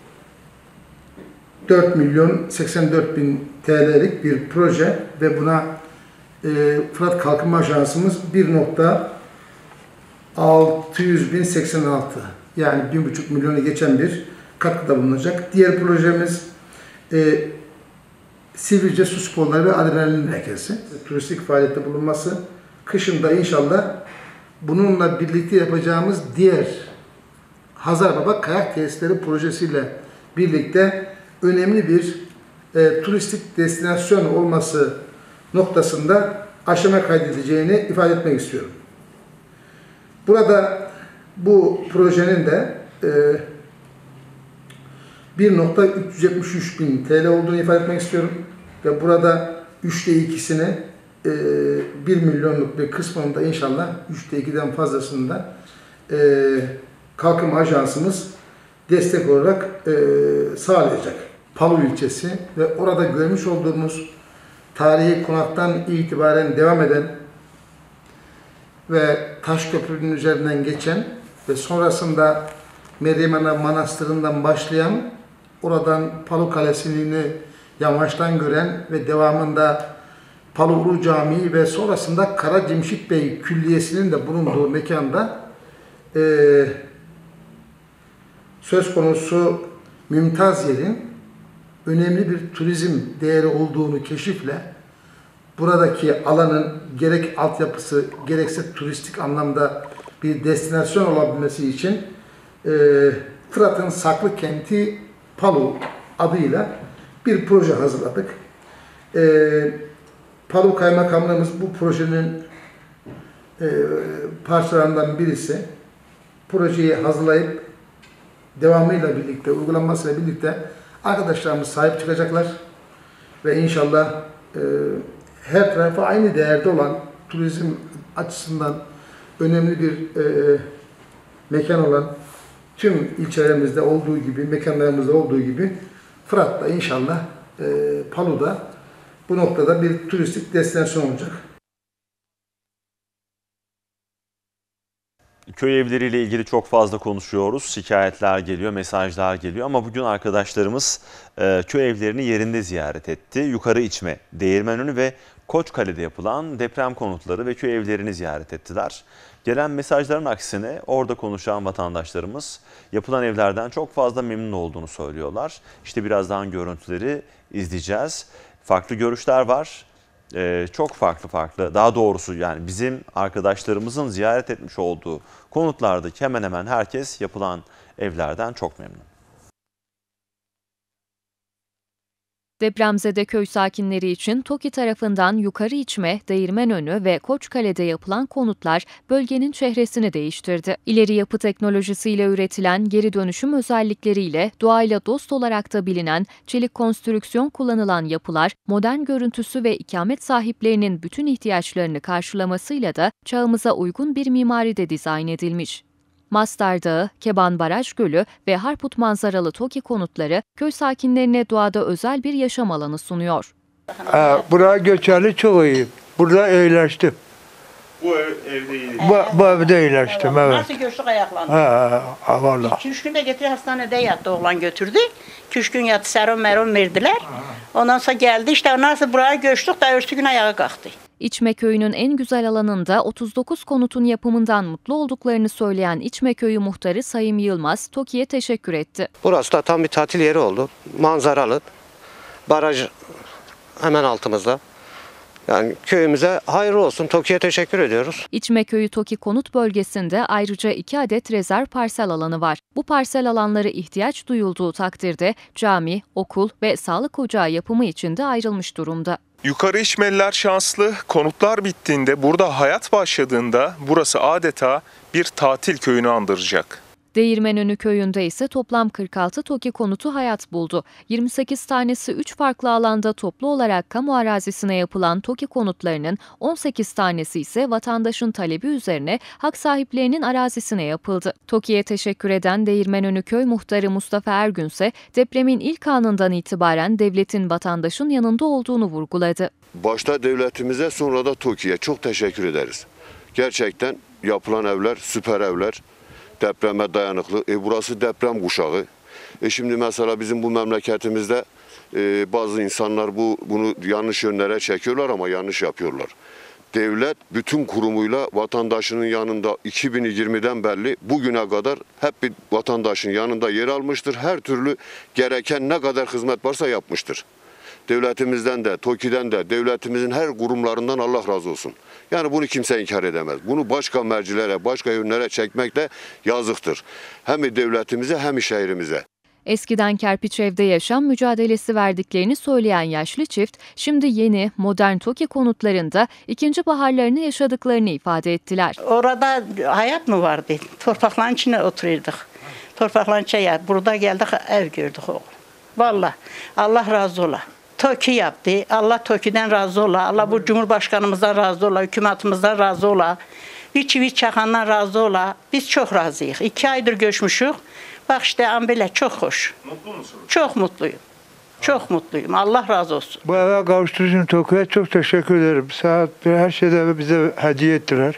dört milyon seksen dört bin T L'lik bir proje ve buna e, Fırat Kalkınma Ajansımız bir milyon altı yüz bin seksen altı yani bir buçuk milyonu geçen bir katkıda bulunacak. Diğer projemiz e, Sivrice Su Sporları ve Adrenalin Merkezi. Turistik faaliyette bulunması. Kışında inşallah bununla birlikte yapacağımız diğer Hazarbaba Kayak Tesisleri projesiyle birlikte önemli bir e, turistik destinasyon olması noktasında aşama kaydedeceğini ifade etmek istiyorum. Burada bu projenin de e, bir milyon üç yüz yetmiş üç bin T L olduğunu ifade etmek istiyorum. Ve burada üçte ikisini e, bir milyonluk bir kısmında inşallah üçte ikiden fazlasında e, Kalkınma Ajansımız destek olarak e, sağlayacak. Palu ilçesi ve orada görmüş olduğumuz tarihi konaktan itibaren devam eden ve Taşköprü'nün üzerinden geçen ve sonrasında Meryem Ana Manastırı'ndan başlayan, oradan Palu Kalesi'ni yamaçtan gören ve devamında Palu Ulu Camii ve sonrasında Kara Cemşit Bey Külliyesi'nin de bulunduğu mekanda e, söz konusu mümtaz yerin önemli bir turizm değeri olduğunu keşifle buradaki alanın gerek altyapısı gerekse turistik anlamda bir destinasyon olabilmesi için e, Fırat'ın Saklı Kenti Palu adıyla bir proje hazırladık. E, Palu Kaymakamlığımız bu projenin e, parçalarından birisi. Projeyi hazırlayıp devamıyla birlikte, uygulanmasıyla birlikte arkadaşlarımız sahip çıkacaklar ve inşallah e, her tarafa aynı değerde olan turizm açısından önemli bir e, mekan olan tüm ilçelerimizde olduğu gibi, mekanlarımızda olduğu gibi Fırat'ta inşallah e, Palu'da bu noktada bir turistik destinasyon olacak.
Köy evleriyle ilgili çok fazla konuşuyoruz. Şikayetler geliyor, mesajlar geliyor ama bugün arkadaşlarımız e, köy evlerini yerinde ziyaret etti. Yukarı İçme, Değirmenönü ve Koçkale'de yapılan deprem konutları ve köy evlerini ziyaret ettiler. Gelen mesajların aksine orada konuşan vatandaşlarımız yapılan evlerden çok fazla memnun olduğunu söylüyorlar. İşte birazdan görüntüleri izleyeceğiz. Farklı görüşler var. e, çok farklı farklı, daha doğrusu yani bizim arkadaşlarımızın ziyaret etmiş olduğu konutlardaki hemen hemen herkes yapılan evlerden çok memnun.
Depremzede köy sakinleri için TOKİ tarafından Yukarıiçme, Değirmenönü ve Koçkale'de yapılan konutlar bölgenin çehresini değiştirdi. İleri yapı teknolojisiyle üretilen geri dönüşüm özellikleriyle doğayla dost olarak da bilinen çelik konstrüksiyon kullanılan yapılar, modern görüntüsü ve ikamet sahiplerinin bütün ihtiyaçlarını karşılamasıyla da çağımıza uygun bir mimaride dizayn edilmiş. Mastar Dağı, Keban Baraj Gölü ve Harput manzaralı TOKİ konutları köy sakinlerine doğada özel bir yaşam alanı sunuyor.
Ee, buraya göçerli çok iyi. Burada iyileştim.
Bu ev, evde iyi.
Bu, bu evde iyileştim, evet.
Nasıl göçtük ayaklandı?
Ha, ha, vallahi.
iki üç günde getirdi hastanede yattı, oğlan götürdü. iki üç gün yattı, serum merum verdiler. Ondan sonra geldi işte nasıl buraya göçtük de örsü gün ayağa kalktı.
İçme Köyü'nün en güzel alanında otuz dokuz konutun yapımından mutlu olduklarını söyleyen İçme Köyü muhtarı Sayım Yılmaz, TOKİ'ye teşekkür etti.
Burası da tam bir tatil yeri oldu. Manzaralı. Baraj hemen altımızda. Yani köyümüze hayırlı olsun. TOKİ'ye teşekkür ediyoruz.
İçme Köyü TOKİ konut bölgesinde ayrıca iki adet rezerv parsel alanı var. Bu parsel alanları ihtiyaç duyulduğu takdirde cami, okul ve sağlık ocağı yapımı için de ayrılmış durumda.
Yukarıiçmeliler şanslı, konutlar bittiğinde, burada hayat başladığında burası adeta bir tatil köyünü andıracak.
Değirmenönü köyünde ise toplam kırk altı TOKİ konutu hayat buldu. yirmi sekiz tanesi üç farklı alanda toplu olarak kamu arazisine yapılan TOKİ konutlarının on sekiz tanesi ise vatandaşın talebi üzerine hak sahiplerinin arazisine yapıldı. TOKİ'ye teşekkür eden Değirmenönü Köy Muhtarı Mustafa Ergün ise depremin ilk anından itibaren devletin vatandaşın yanında olduğunu vurguladı.
Başta devletimize, sonra da TOKİ'ye çok teşekkür ederiz. Gerçekten yapılan evler süper evler. Depreme dayanıklı. E burası deprem kuşağı. E şimdi mesela bizim bu memleketimizde e, bazı insanlar bu bunu yanlış yönlere çekiyorlar ama yanlış yapıyorlar. Devlet bütün kurumuyla vatandaşının yanında iki bin yirmiden beri bugüne kadar hep bir vatandaşın yanında yer almıştır. Her türlü gereken ne kadar hizmet varsa yapmıştır. Devletimizden de, TOKİ'den de, devletimizin her kurumlarından Allah razı olsun. Yani bunu kimse inkar edemez. Bunu başka mercilere, başka yönlere çekmek de yazıktır. Hem devletimize hem şehrimize.
Eskiden kerpiç evde yaşam mücadelesi verdiklerini söyleyen yaşlı çift, şimdi yeni, modern TOKİ konutlarında ikinci baharlarını yaşadıklarını ifade ettiler.
Orada hayat mı vardı? Torpakların içine oturuyorduk. Torpakların içine, burada geldik ev gördük oğlum. Vallahi Allah razı ola. TOKİ yaptı. Allah TOKİ'den razı ola. Allah bu Cumhurbaşkanımızdan razı ola. Hükümetimizden razı ola. Bir çivi çakandan razı ola. Biz çok razıyız. İki aydır göçmüşük. Bak işte ambele çok hoş.
Mutlu musunuz?
Çok mutluyum. Çok mutluyum. Allah razı olsun.
Bu eve kavuştuğu için TOKİ'ye çok teşekkür ederim. Saat her şeyde bize hediye ettiler.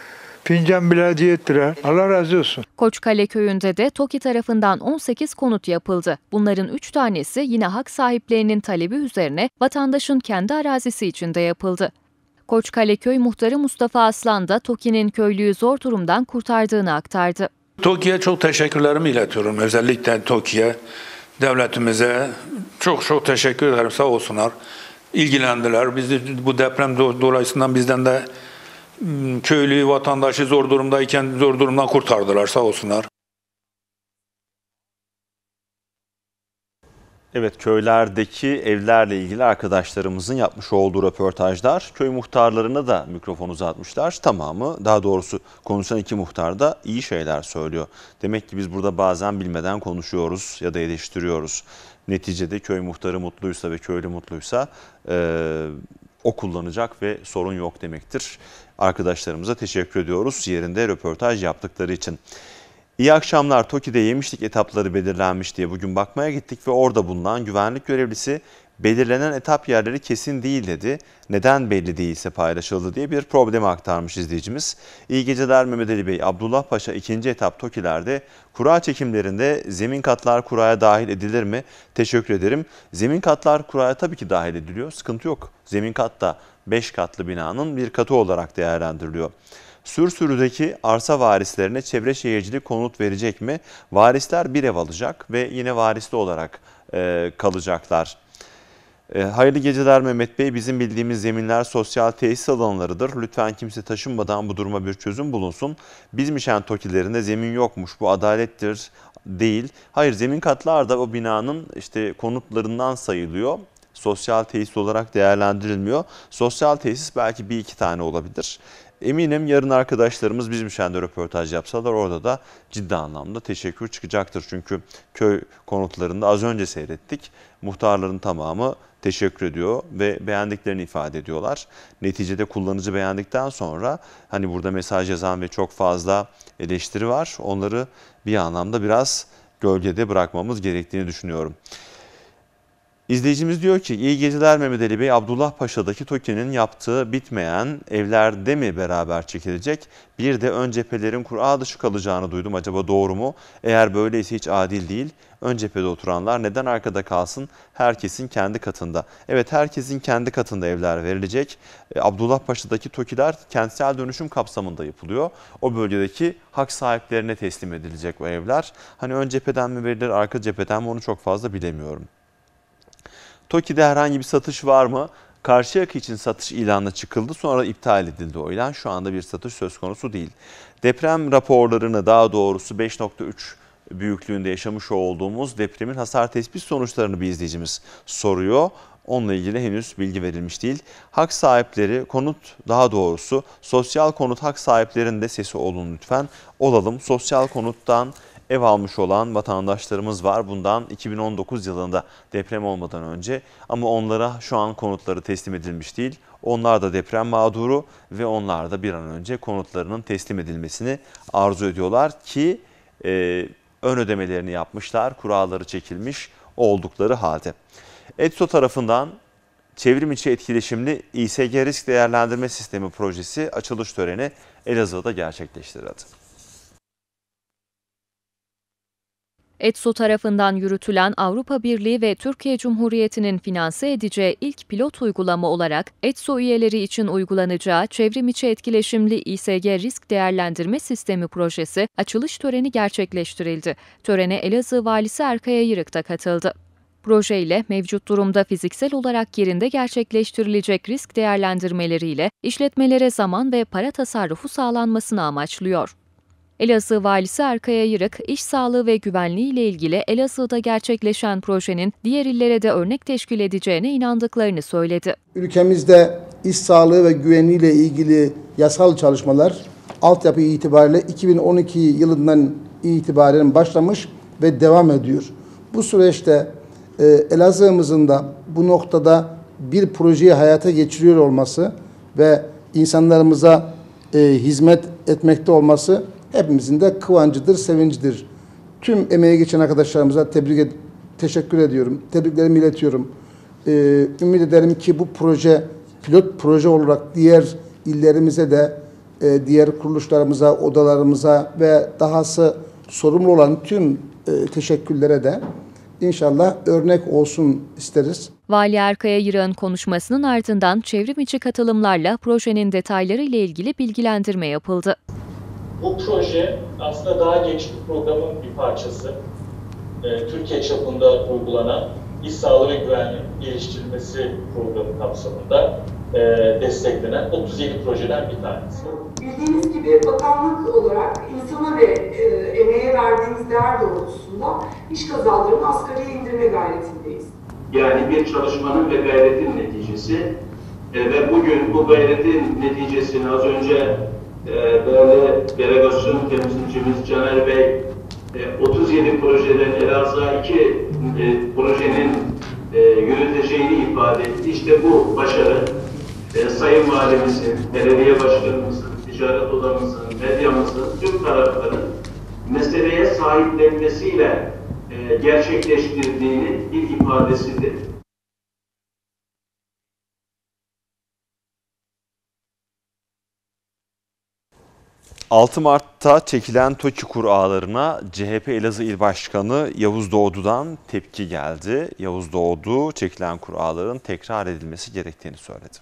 Fincan bile hediye ettiler. Allah razı olsun.
Koçkale köyünde de TOKİ tarafından on sekiz konut yapıldı. Bunların üç tanesi yine hak sahiplerinin talebi üzerine vatandaşın kendi arazisi içinde yapıldı. Koçkale Köy Muhtarı Mustafa Aslan da TOKİ'nin köylüyü zor durumdan kurtardığını aktardı.
TOKİ'ye çok teşekkürlerimi iletiyorum. Özellikle TOKİ'ye, devletimize çok çok teşekkür ederim. Sağ olsunlar. İlgilendiler. Bizi bu deprem dolayısıyla bizden de köylü vatandaşı zor durumdayken zor durumdan kurtardılar, sağ olsunlar.
Evet, köylerdeki evlerle ilgili arkadaşlarımızın yapmış olduğu röportajlar, köy muhtarlarına da mikrofon uzatmışlar. Tamamı, daha doğrusu konuşan iki muhtar da iyi şeyler söylüyor. Demek ki biz burada bazen bilmeden konuşuyoruz ya da eleştiriyoruz. Neticede köy muhtarı mutluysa ve köylü mutluysa e, o kullanacak ve sorun yok demektir. Arkadaşlarımıza teşekkür ediyoruz yerinde röportaj yaptıkları için. İyi akşamlar. TOKİ'de yemişlik etapları belirlenmiş diye bugün bakmaya gittik ve orada bulunan güvenlik görevlisi belirlenen etap yerleri kesin değil dedi. Neden belli değilse paylaşıldı diye bir problemi aktarmış izleyicimiz. İyi geceler Mehmet Ali Bey. Abdullah Paşa ikinci etap TOKİ'lerde kura çekimlerinde zemin katlar kuraya dahil edilir mi? Teşekkür ederim. Zemin katlar kuraya tabii ki dahil ediliyor. Sıkıntı yok. Zemin kat da beş katlı binanın bir katı olarak değerlendiriliyor. Sürsürü'deki arsa varislerine Çevre Şehircilik konut verecek mi? Varisler bir ev alacak ve yine varisli olarak e, kalacaklar. E, hayırlı geceler Mehmet Bey. Bizim bildiğimiz zeminler sosyal tesis alanlarıdır. Lütfen kimse taşınmadan bu duruma bir çözüm bulunsun. Bizmişen TOKİ'lerinde zemin yokmuş. Bu adalettir değil. Hayır, zemin katlar da o binanın işte konutlarından sayılıyor. Sosyal tesis olarak değerlendirilmiyor. Sosyal tesis belki bir iki tane olabilir. Eminim yarın arkadaşlarımız Bizmişen'de röportaj yapsalar orada da ciddi anlamda teşekkür çıkacaktır. Çünkü köy konutlarında az önce seyrettik. Muhtarların tamamı teşekkür ediyor ve beğendiklerini ifade ediyorlar. Neticede kullanıcı beğendikten sonra hani burada mesaj yazan ve çok fazla eleştiri var. Onları bir anlamda biraz gölgede bırakmamız gerektiğini düşünüyorum. İzleyicimiz diyor ki iyi geceler Mehmet Ali Bey, Abdullah Paşa'daki TOKİ'nin yaptığı bitmeyen evlerde mi beraber çekilecek? Bir de ön cephelerin kura dışı kalacağını duydum. Acaba doğru mu? Eğer böyleyse hiç adil değil. Ön cephede oturanlar neden arkada kalsın? Herkesin kendi katında. Evet, herkesin kendi katında evler verilecek. Abdullah Paşa'daki TOKİ'ler kentsel dönüşüm kapsamında yapılıyor. O bölgedeki hak sahiplerine teslim edilecek o evler. Hani ön cepheden mi verilir, arka cepheden mi, onu çok fazla bilemiyorum. TOKİ'de herhangi bir satış var mı? Karşıyaka için satış ilanına çıkıldı, sonra iptal edildi o ilan. Şu anda bir satış söz konusu değil. Deprem raporlarını, daha doğrusu beş nokta üç büyüklüğünde yaşamış olduğumuz depremin hasar tespit sonuçlarını bir izleyicimiz soruyor. Onunla ilgili henüz bilgi verilmiş değil. Hak sahipleri, konut daha doğrusu sosyal konut hak sahiplerinin de sesi olun lütfen. Olalım. Sosyal konuttan ev almış olan vatandaşlarımız var. Bundan iki bin on dokuz yılında, deprem olmadan önce, ama onlara şu an konutları teslim edilmiş değil. Onlar da deprem mağduru ve onlar da bir an önce konutlarının teslim edilmesini arzu ediyorlar ki e, ön ödemelerini yapmışlar, kuraları çekilmiş oldukları halde. ETSO tarafından çevrim içi etkileşimli İ S G risk değerlendirme sistemi projesi açılış töreni Elazığ'da gerçekleştirildi.
ETSO tarafından yürütülen Avrupa Birliği ve Türkiye Cumhuriyeti'nin finanse edeceği ilk pilot uygulama olarak ETSO üyeleri için uygulanacağı çevrimiçi etkileşimli İ S G risk değerlendirme sistemi projesi açılış töreni gerçekleştirildi. Törene Elazığ Valisi Erkaya Yırık da katıldı. Proje ile mevcut durumda fiziksel olarak yerinde gerçekleştirilecek risk değerlendirmeleriyle işletmelere zaman ve para tasarrufu sağlanmasını amaçlıyor. Elazığ Valisi Erkaya Yırık, iş sağlığı ve güvenliği ile ilgili Elazığ'da gerçekleşen projenin diğer illere de örnek teşkil edeceğine inandıklarını söyledi.
Ülkemizde iş sağlığı ve güvenliği ile ilgili yasal çalışmalar altyapı itibariyle iki bin on iki yılından itibaren başlamış ve devam ediyor. Bu süreçte e, Elazığ'ımızın da bu noktada bir projeyi hayata geçiriyor olması ve insanlarımıza e, hizmet etmekte olması hepimizin de kıvancıdır, sevincidir. Tüm emeğe geçen arkadaşlarımıza tebrik ed teşekkür ediyorum. Tebriklerimi iletiyorum. Ee, ümit ederim ki bu proje pilot proje olarak diğer illerimize de, e, diğer kuruluşlarımıza, odalarımıza ve dahası sorumlu olan tüm e, teşekkürlere de İnşallah örnek olsun isteriz.
Vali Erkaya Yırık'ın konuşmasının ardından çevrim içi katılımlarla projenin detayları ile ilgili bilgilendirme yapıldı.
Bu proje aslında daha geniş bir programın bir parçası. Ee, Türkiye çapında uygulanan iş sağlığı ve güvenliği geliştirilmesi programı kapsamında e, desteklenen otuz yedi projeden bir tanesi.
Bildiğiniz gibi bakanlık olarak insana ve e, emeğe verdiğimiz değer doğrultusunda iş kazalarını asgariye indirme gayretindeyiz.
Yani bir çalışmanın ve gayretin neticesi e, ve bugün bu gayretin neticesini az önce e, değerli delegasyon temsilcimiz Caner Bey e, otuz yedi projeden Elazığ'a iki e, projenin e, yürüteceğini ifade etti. İşte bu başarı e, Sayın Valimizin, belediye başkanımızın, ticaret odamızın, medyamızın, tüm tarafların meseleye sahiplenmesiyle e, gerçekleştirdiğinin bir ifadesidir.
altı Mart'ta çekilen TOKİ kurallarına C H P Elazığ İl Başkanı Yavuz Doğdu'dan tepki geldi. Yavuz Doğdu çekilen kuralların tekrar edilmesi gerektiğini söyledi.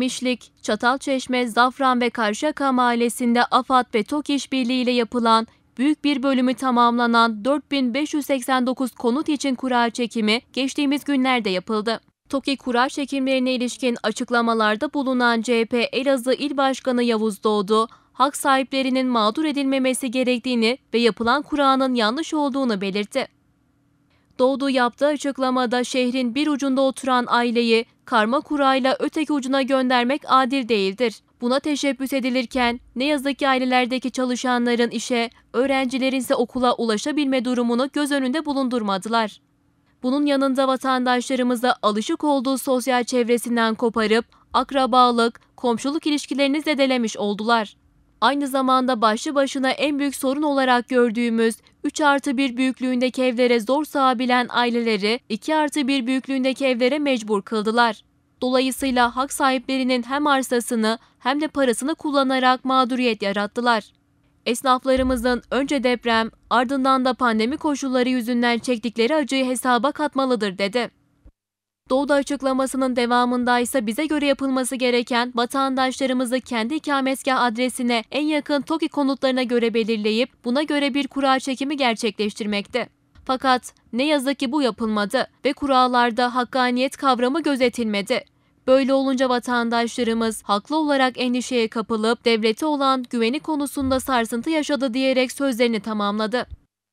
Yemişlik, Çatalçeşme, Zafran ve Karşıyaka mahallesinde AFAD ve TOKİ işbirliği ile yapılan büyük bir bölümü tamamlanan dört bin beş yüz seksen dokuz konut için kura çekimi geçtiğimiz günlerde yapıldı. TOKİ kura çekimlerine ilişkin açıklamalarda bulunan C H P Elazığ İl Başkanı Yavuz Doğdu, hak sahiplerinin mağdur edilmemesi gerektiğini ve yapılan kuranın yanlış olduğunu belirtti. Doğdu yaptığı açıklamada şehrin bir ucunda oturan aileyi karma kurayla öteki ucuna göndermek adil değildir. Buna teşebbüs edilirken ne yazık ki ailelerdeki çalışanların işe, öğrencilerin ise okula ulaşabilme durumunu göz önünde bulundurmadılar. Bunun yanında vatandaşlarımıza alışık olduğu sosyal çevresinden koparıp akrabalık, komşuluk ilişkilerini zedelemiş oldular. Aynı zamanda başlı başına en büyük sorun olarak gördüğümüz üç artı bir büyüklüğündeki evlere zor sığabilen aileleri iki artı bir büyüklüğündeki evlere mecbur kıldılar. Dolayısıyla hak sahiplerinin hem arsasını hem de parasını kullanarak mağduriyet yarattılar. Esnaflarımızın önce deprem, ardından da pandemi koşulları yüzünden çektikleri acıyı hesaba katmalıdır dedi. Doğdu açıklamasının devamında ise bize göre yapılması gereken vatandaşlarımızı kendi ikametgah adresine en yakın TOKİ konutlarına göre belirleyip buna göre bir kura çekimi gerçekleştirmekte. Fakat ne yazık ki bu yapılmadı ve kurallarda hakkaniyet kavramı gözetilmedi. Böyle olunca vatandaşlarımız haklı olarak endişeye kapılıp devlete olan güveni konusunda sarsıntı yaşadı diyerek sözlerini tamamladı.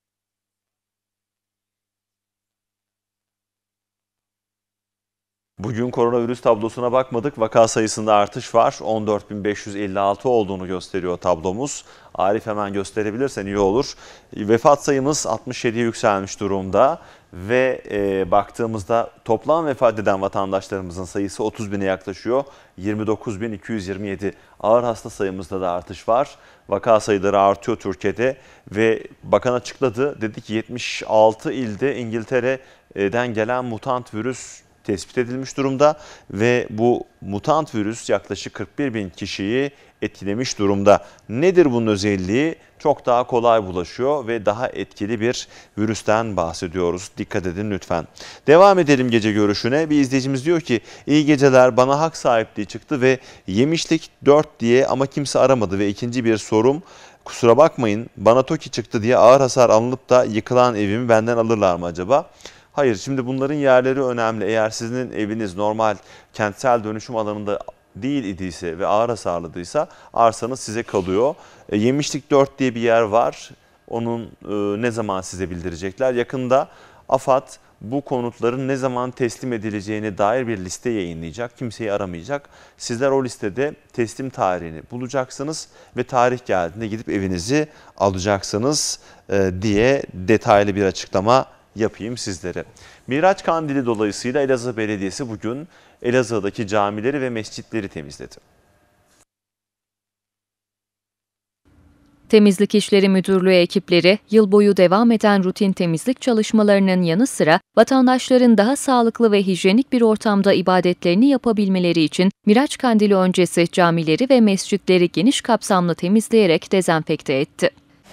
Bugün koronavirüs tablosuna bakmadık. Vaka sayısında artış var. on dört bin beş yüz elli altı olduğunu gösteriyor tablomuz. Arif hemen gösterebilirsen iyi olur. Vefat sayımız altmış yediye yükselmiş durumda. Ve e, baktığımızda toplam vefat eden vatandaşlarımızın sayısı otuz bine yaklaşıyor. yirmi dokuz bin iki yüz yirmi yedi. Ağır hasta sayımızda da artış var. Vaka sayıları artıyor Türkiye'de ve bakan açıkladı. Dedi ki yetmiş altı ilde İngiltere'den gelen mutant virüs tespit edilmiş durumda ve bu mutant virüs yaklaşık kırk bir bin kişiyi etkilemiş durumda. Nedir bunun özelliği? Çok daha kolay bulaşıyor ve daha etkili bir virüsten bahsediyoruz. Dikkat edin lütfen. Devam edelim gece görüşüne. Bir izleyicimiz diyor ki iyi geceler, bana hak sahipliği çıktı ve yemişlik dört diye ama kimse aramadı ve ikinci bir sorum, kusura bakmayın bana TOKİ çıktı diye ağır hasar alınıp da yıkılan evimi benden alırlar mı acaba? Hayır, şimdi bunların yerleri önemli. Eğer sizin eviniz normal kentsel dönüşüm alanında değil idiyse ve ağır hasarlıysa arsanız size kalıyor. E, Yemişlik dört diye bir yer var. Onun e, ne zaman size bildirecekler? Yakında AFAD bu konutların ne zaman teslim edileceğine dair bir liste yayınlayacak. Kimseyi aramayacak. Sizler o listede teslim tarihini bulacaksınız ve tarih geldiğinde gidip evinizi alacaksınız e, diye detaylı bir açıklama yapayım sizlere. Miraç Kandili dolayısıyla Elazığ Belediyesi bugün Elazığ'daki camileri ve mescitleri temizledi.
Temizlik İşleri Müdürlüğü ekipleri yıl boyu devam eden rutin temizlik çalışmalarının yanı sıra vatandaşların daha sağlıklı ve hijyenik bir ortamda ibadetlerini yapabilmeleri için Miraç Kandili öncesi camileri ve mescitleri geniş kapsamlı temizleyerek dezenfekte etti.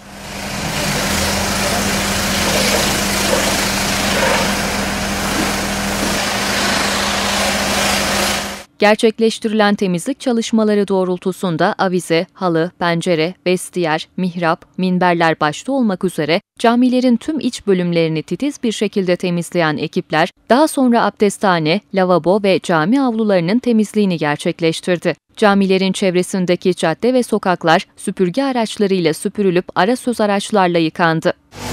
Gerçekleştirilen temizlik çalışmaları doğrultusunda avize, halı, pencere, vestiyer, mihrap, minberler başta olmak üzere camilerin tüm iç bölümlerini titiz bir şekilde temizleyen ekipler, daha sonra abdesthane, lavabo ve cami avlularının temizliğini gerçekleştirdi. Camilerin çevresindeki cadde ve sokaklar süpürge araçlarıyla süpürülüp ara söz araçlarla yıkandı.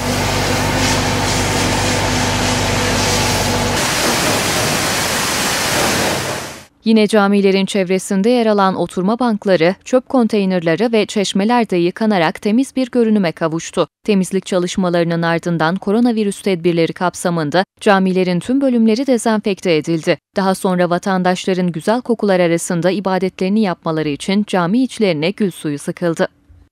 Yine camilerin çevresinde yer alan oturma bankları, çöp konteynerleri ve çeşmeler de yıkanarak temiz bir görünüme kavuştu. Temizlik çalışmalarının ardından koronavirüs tedbirleri kapsamında camilerin tüm bölümleri dezenfekte edildi. Daha sonra vatandaşların güzel kokular arasında ibadetlerini yapmaları için cami içlerine gül suyu sıkıldı.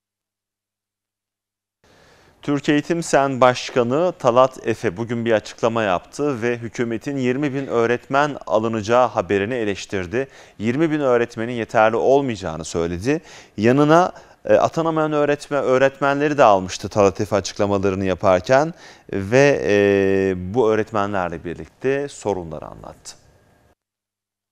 Türk Eğitim Sen Başkanı Talat Efe bugün bir açıklama yaptı ve hükümetin yirmi bin öğretmen alınacağı haberini eleştirdi. yirmi bin öğretmenin yeterli olmayacağını söyledi. Yanına e, atanamayan öğretmen, öğretmenleri de almıştı Talat Efe açıklamalarını yaparken ve e, bu öğretmenlerle birlikte sorunları anlattı.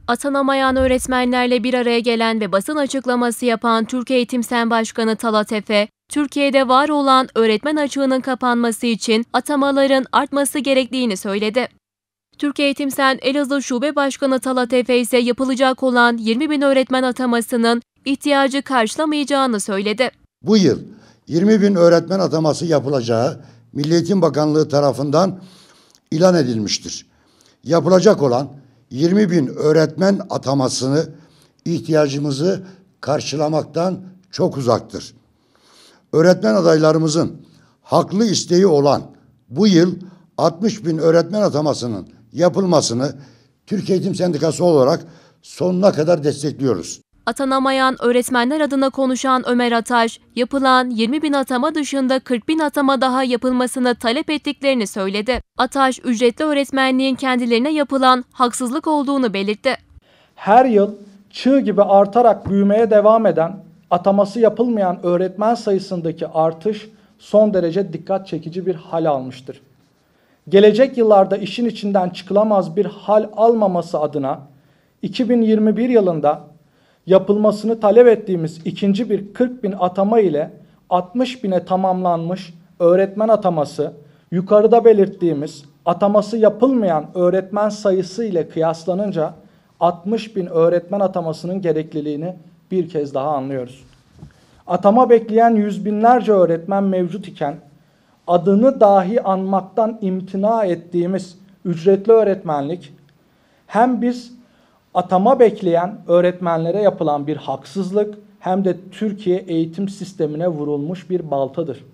Atanamayan öğretmenlerle bir araya gelen ve basın açıklaması yapan Türk Eğitim Sen Başkanı Talat Efe, Türkiye'de var olan öğretmen açığının kapanması için atamaların artması gerektiğini söyledi. Türk Eğitim Sen Elazığ Şube Başkanı Talat Efe ise yapılacak olan yirmi bin öğretmen atamasının ihtiyacı karşılamayacağını söyledi.
Bu yıl yirmi bin öğretmen ataması yapılacağı Milli Eğitim Bakanlığı tarafından ilan edilmiştir. Yapılacak olan yirmi bin öğretmen atamasını ihtiyacımızı karşılamaktan çok uzaktır. Öğretmen adaylarımızın haklı isteği olan bu yıl altmış bin öğretmen atamasının yapılmasını Türk Eğitim Sendikası olarak sonuna kadar destekliyoruz.
Atanamayan öğretmenler adına konuşan Ömer Ataş, yapılan yirmi bin atama dışında kırk bin atama daha yapılmasını talep ettiklerini söyledi. Ataş, ücretli öğretmenliğin kendilerine yapılan haksızlık olduğunu belirtti.
Her yıl çığ gibi artarak büyümeye devam eden, ataması yapılmayan öğretmen sayısındaki artış son derece dikkat çekici bir hal almıştır. Gelecek yıllarda işin içinden çıkılamaz bir hal almaması adına iki bin yirmi bir yılında yapılmasını talep ettiğimiz ikinci bir kırk bin atama ile altmış bine tamamlanmış öğretmen ataması, yukarıda belirttiğimiz ataması yapılmayan öğretmen sayısı ile kıyaslanınca altmış bin öğretmen atamasının gerekliliğini bir kez daha anlıyoruz. Atama bekleyen yüz binlerce öğretmen mevcut iken adını dahi anmaktan imtina ettiğimiz ücretli öğretmenlik hem biz atama bekleyen öğretmenlere yapılan bir haksızlık hem de Türkiye eğitim sistemine vurulmuş bir baltadır.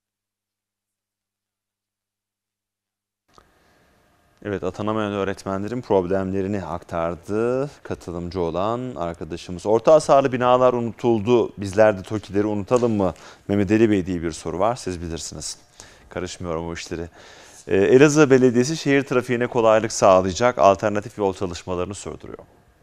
Evet, atanamayan öğretmenlerin problemlerini aktardı katılımcı olan arkadaşımız. Orta hasarlı binalar unutuldu. Bizler de TOKİ'leri unutalım mı? Mehmet Ali Bey diye bir soru var. Siz bilirsiniz. Karışmıyorum o işleri. Elazığ Belediyesi şehir trafiğine kolaylık sağlayacak alternatif yol çalışmalarını sürdürüyor.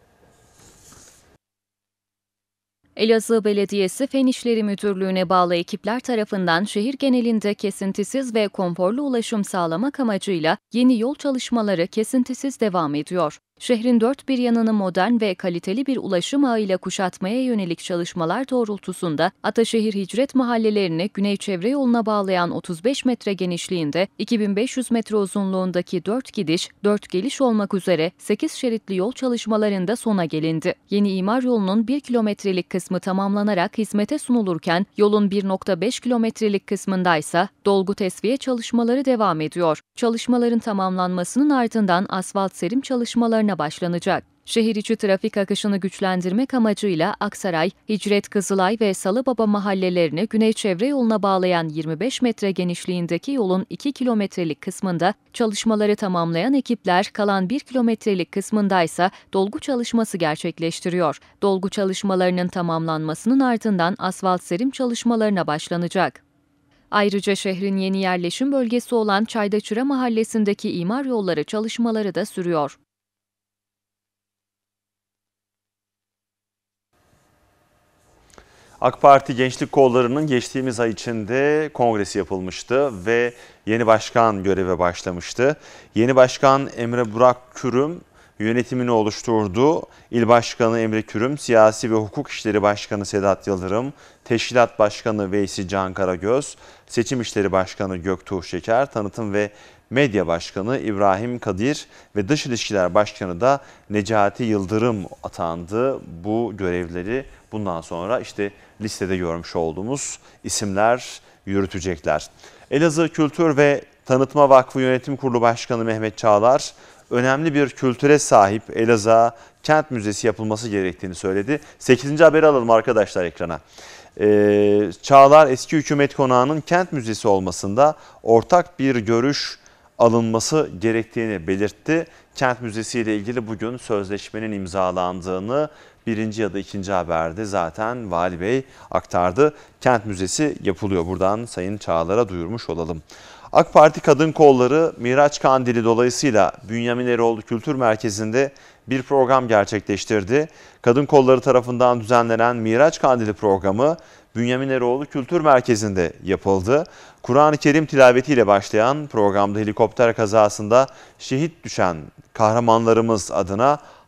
Elazığ Belediyesi Fen İşleri Müdürlüğü'ne bağlı ekipler tarafından şehir genelinde kesintisiz ve konforlu ulaşım sağlamak amacıyla yeni yol çalışmaları kesintisiz devam ediyor. Şehrin dört bir yanını modern ve kaliteli bir ulaşım ağıyla kuşatmaya yönelik çalışmalar doğrultusunda Ataşehir Hicret mahallelerini Güney Çevre Yolu'na bağlayan otuz beş metre genişliğinde iki bin beş yüz metre uzunluğundaki dört gidiş, dört geliş olmak üzere sekiz şeritli yol çalışmalarında sona gelindi. Yeni imar yolunun bir kilometrelik kısmı tamamlanarak hizmete sunulurken yolun bir nokta beş kilometrelik kısmındaysa dolgu tesviye çalışmaları devam ediyor. Çalışmaların tamamlanmasının ardından asfalt serim çalışmalarına başlanacak. Şehir içi trafik akışını güçlendirmek amacıyla Aksaray, Hicret Kızılay ve Salıbaba mahallelerini Güney Çevre Yolu'na bağlayan yirmi beş metre genişliğindeki yolun iki kilometrelik kısmında çalışmaları tamamlayan ekipler kalan bir kilometrelik kısmındaysa dolgu çalışması gerçekleştiriyor. Dolgu çalışmalarının tamamlanmasının ardından asfalt serim çalışmalarına başlanacak. Ayrıca şehrin yeni yerleşim bölgesi olan Çaydaçıra mahallesindeki imar yolları çalışmaları da sürüyor.
AK Parti Gençlik Kolları'nın geçtiğimiz ay içinde kongresi yapılmıştı ve yeni başkan göreve başlamıştı. Yeni başkan Emre Burak Kürüm yönetimini oluşturdu. İl Başkanı Emre Kürüm, Siyasi ve Hukuk İşleri Başkanı Sedat Yıldırım, Teşkilat Başkanı Veysi Can Karagöz, Seçim İşleri Başkanı Göktuğ Şeker, Tanıtım ve Medya Başkanı İbrahim Kadir ve Dış İlişkiler Başkanı da Necati Yıldırım atandı. Bu görevleri bundan sonra işte listede görmüş olduğumuz isimler yürütecekler. Elazığ Kültür ve Tanıtma Vakfı Yönetim Kurulu Başkanı Mehmet Çağlar, önemli bir kültüre sahip Elazığ'a kent müzesi yapılması gerektiğini söyledi. sekizinci haberi alalım arkadaşlar ekrana. Ee, Çağlar, eski hükümet konağının kent müzesi olmasında ortak bir görüş alınması gerektiğini belirtti. Kent Müzesi ile ilgili bugün sözleşmenin imzalandığını birinci ya da ikinci haberde zaten Vali Bey aktardı. Kent Müzesi yapılıyor. Buradan Sayın Çağlar'a duyurmuş olalım. AK Parti Kadın Kolları Miraç Kandili dolayısıyla Bünyamin Eroğlu Kültür Merkezi'nde bir program gerçekleştirdi. Kadın Kolları tarafından düzenlenen Miraç Kandili programı Bünyamin Eroğlu Kültür Merkezi'nde yapıldı. Kur'an-ı Kerim tilavetiyle başlayan programda helikopter kazasında şehit düşen kahramanlarımız adına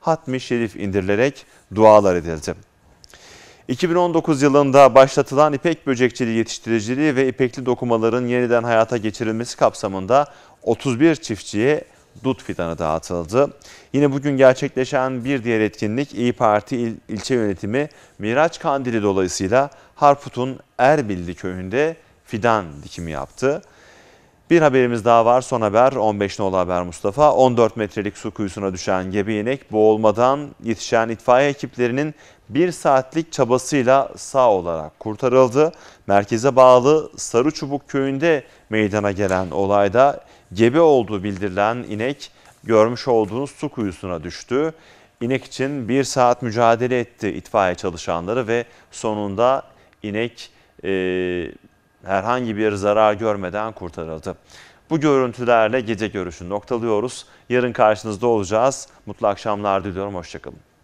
hatmi şerif indirilerek dualar edildi. iki bin on dokuz yılında başlatılan ipek böcekçiliği yetiştiriciliği ve ipekli dokumaların yeniden hayata geçirilmesi kapsamında otuz bir çiftçiye dut fidanı dağıtıldı. Yine bugün gerçekleşen bir diğer etkinlik İYİ Parti il, ilçe yönetimi Miraç Kandili dolayısıyla Harput'un Erbilli köyünde fidan dikimi yaptı. Bir haberimiz daha var. Son haber on beş nolu haber Mustafa. on dört metrelik su kuyusuna düşen gebe inek boğulmadan yetişen itfaiye ekiplerinin bir saatlik çabasıyla sağ olarak kurtarıldı. Merkeze bağlı Sarıçubuk köyünde meydana gelen olayda gebe olduğu bildirilen inek görmüş olduğunuz su kuyusuna düştü. İnek için bir saat mücadele etti itfaiye çalışanları ve sonunda inek e, herhangi bir zarar görmeden kurtarıldı. Bu görüntülerle gece görüşünü noktalıyoruz. Yarın karşınızda olacağız. Mutlu akşamlar diliyorum. Hoşçakalın.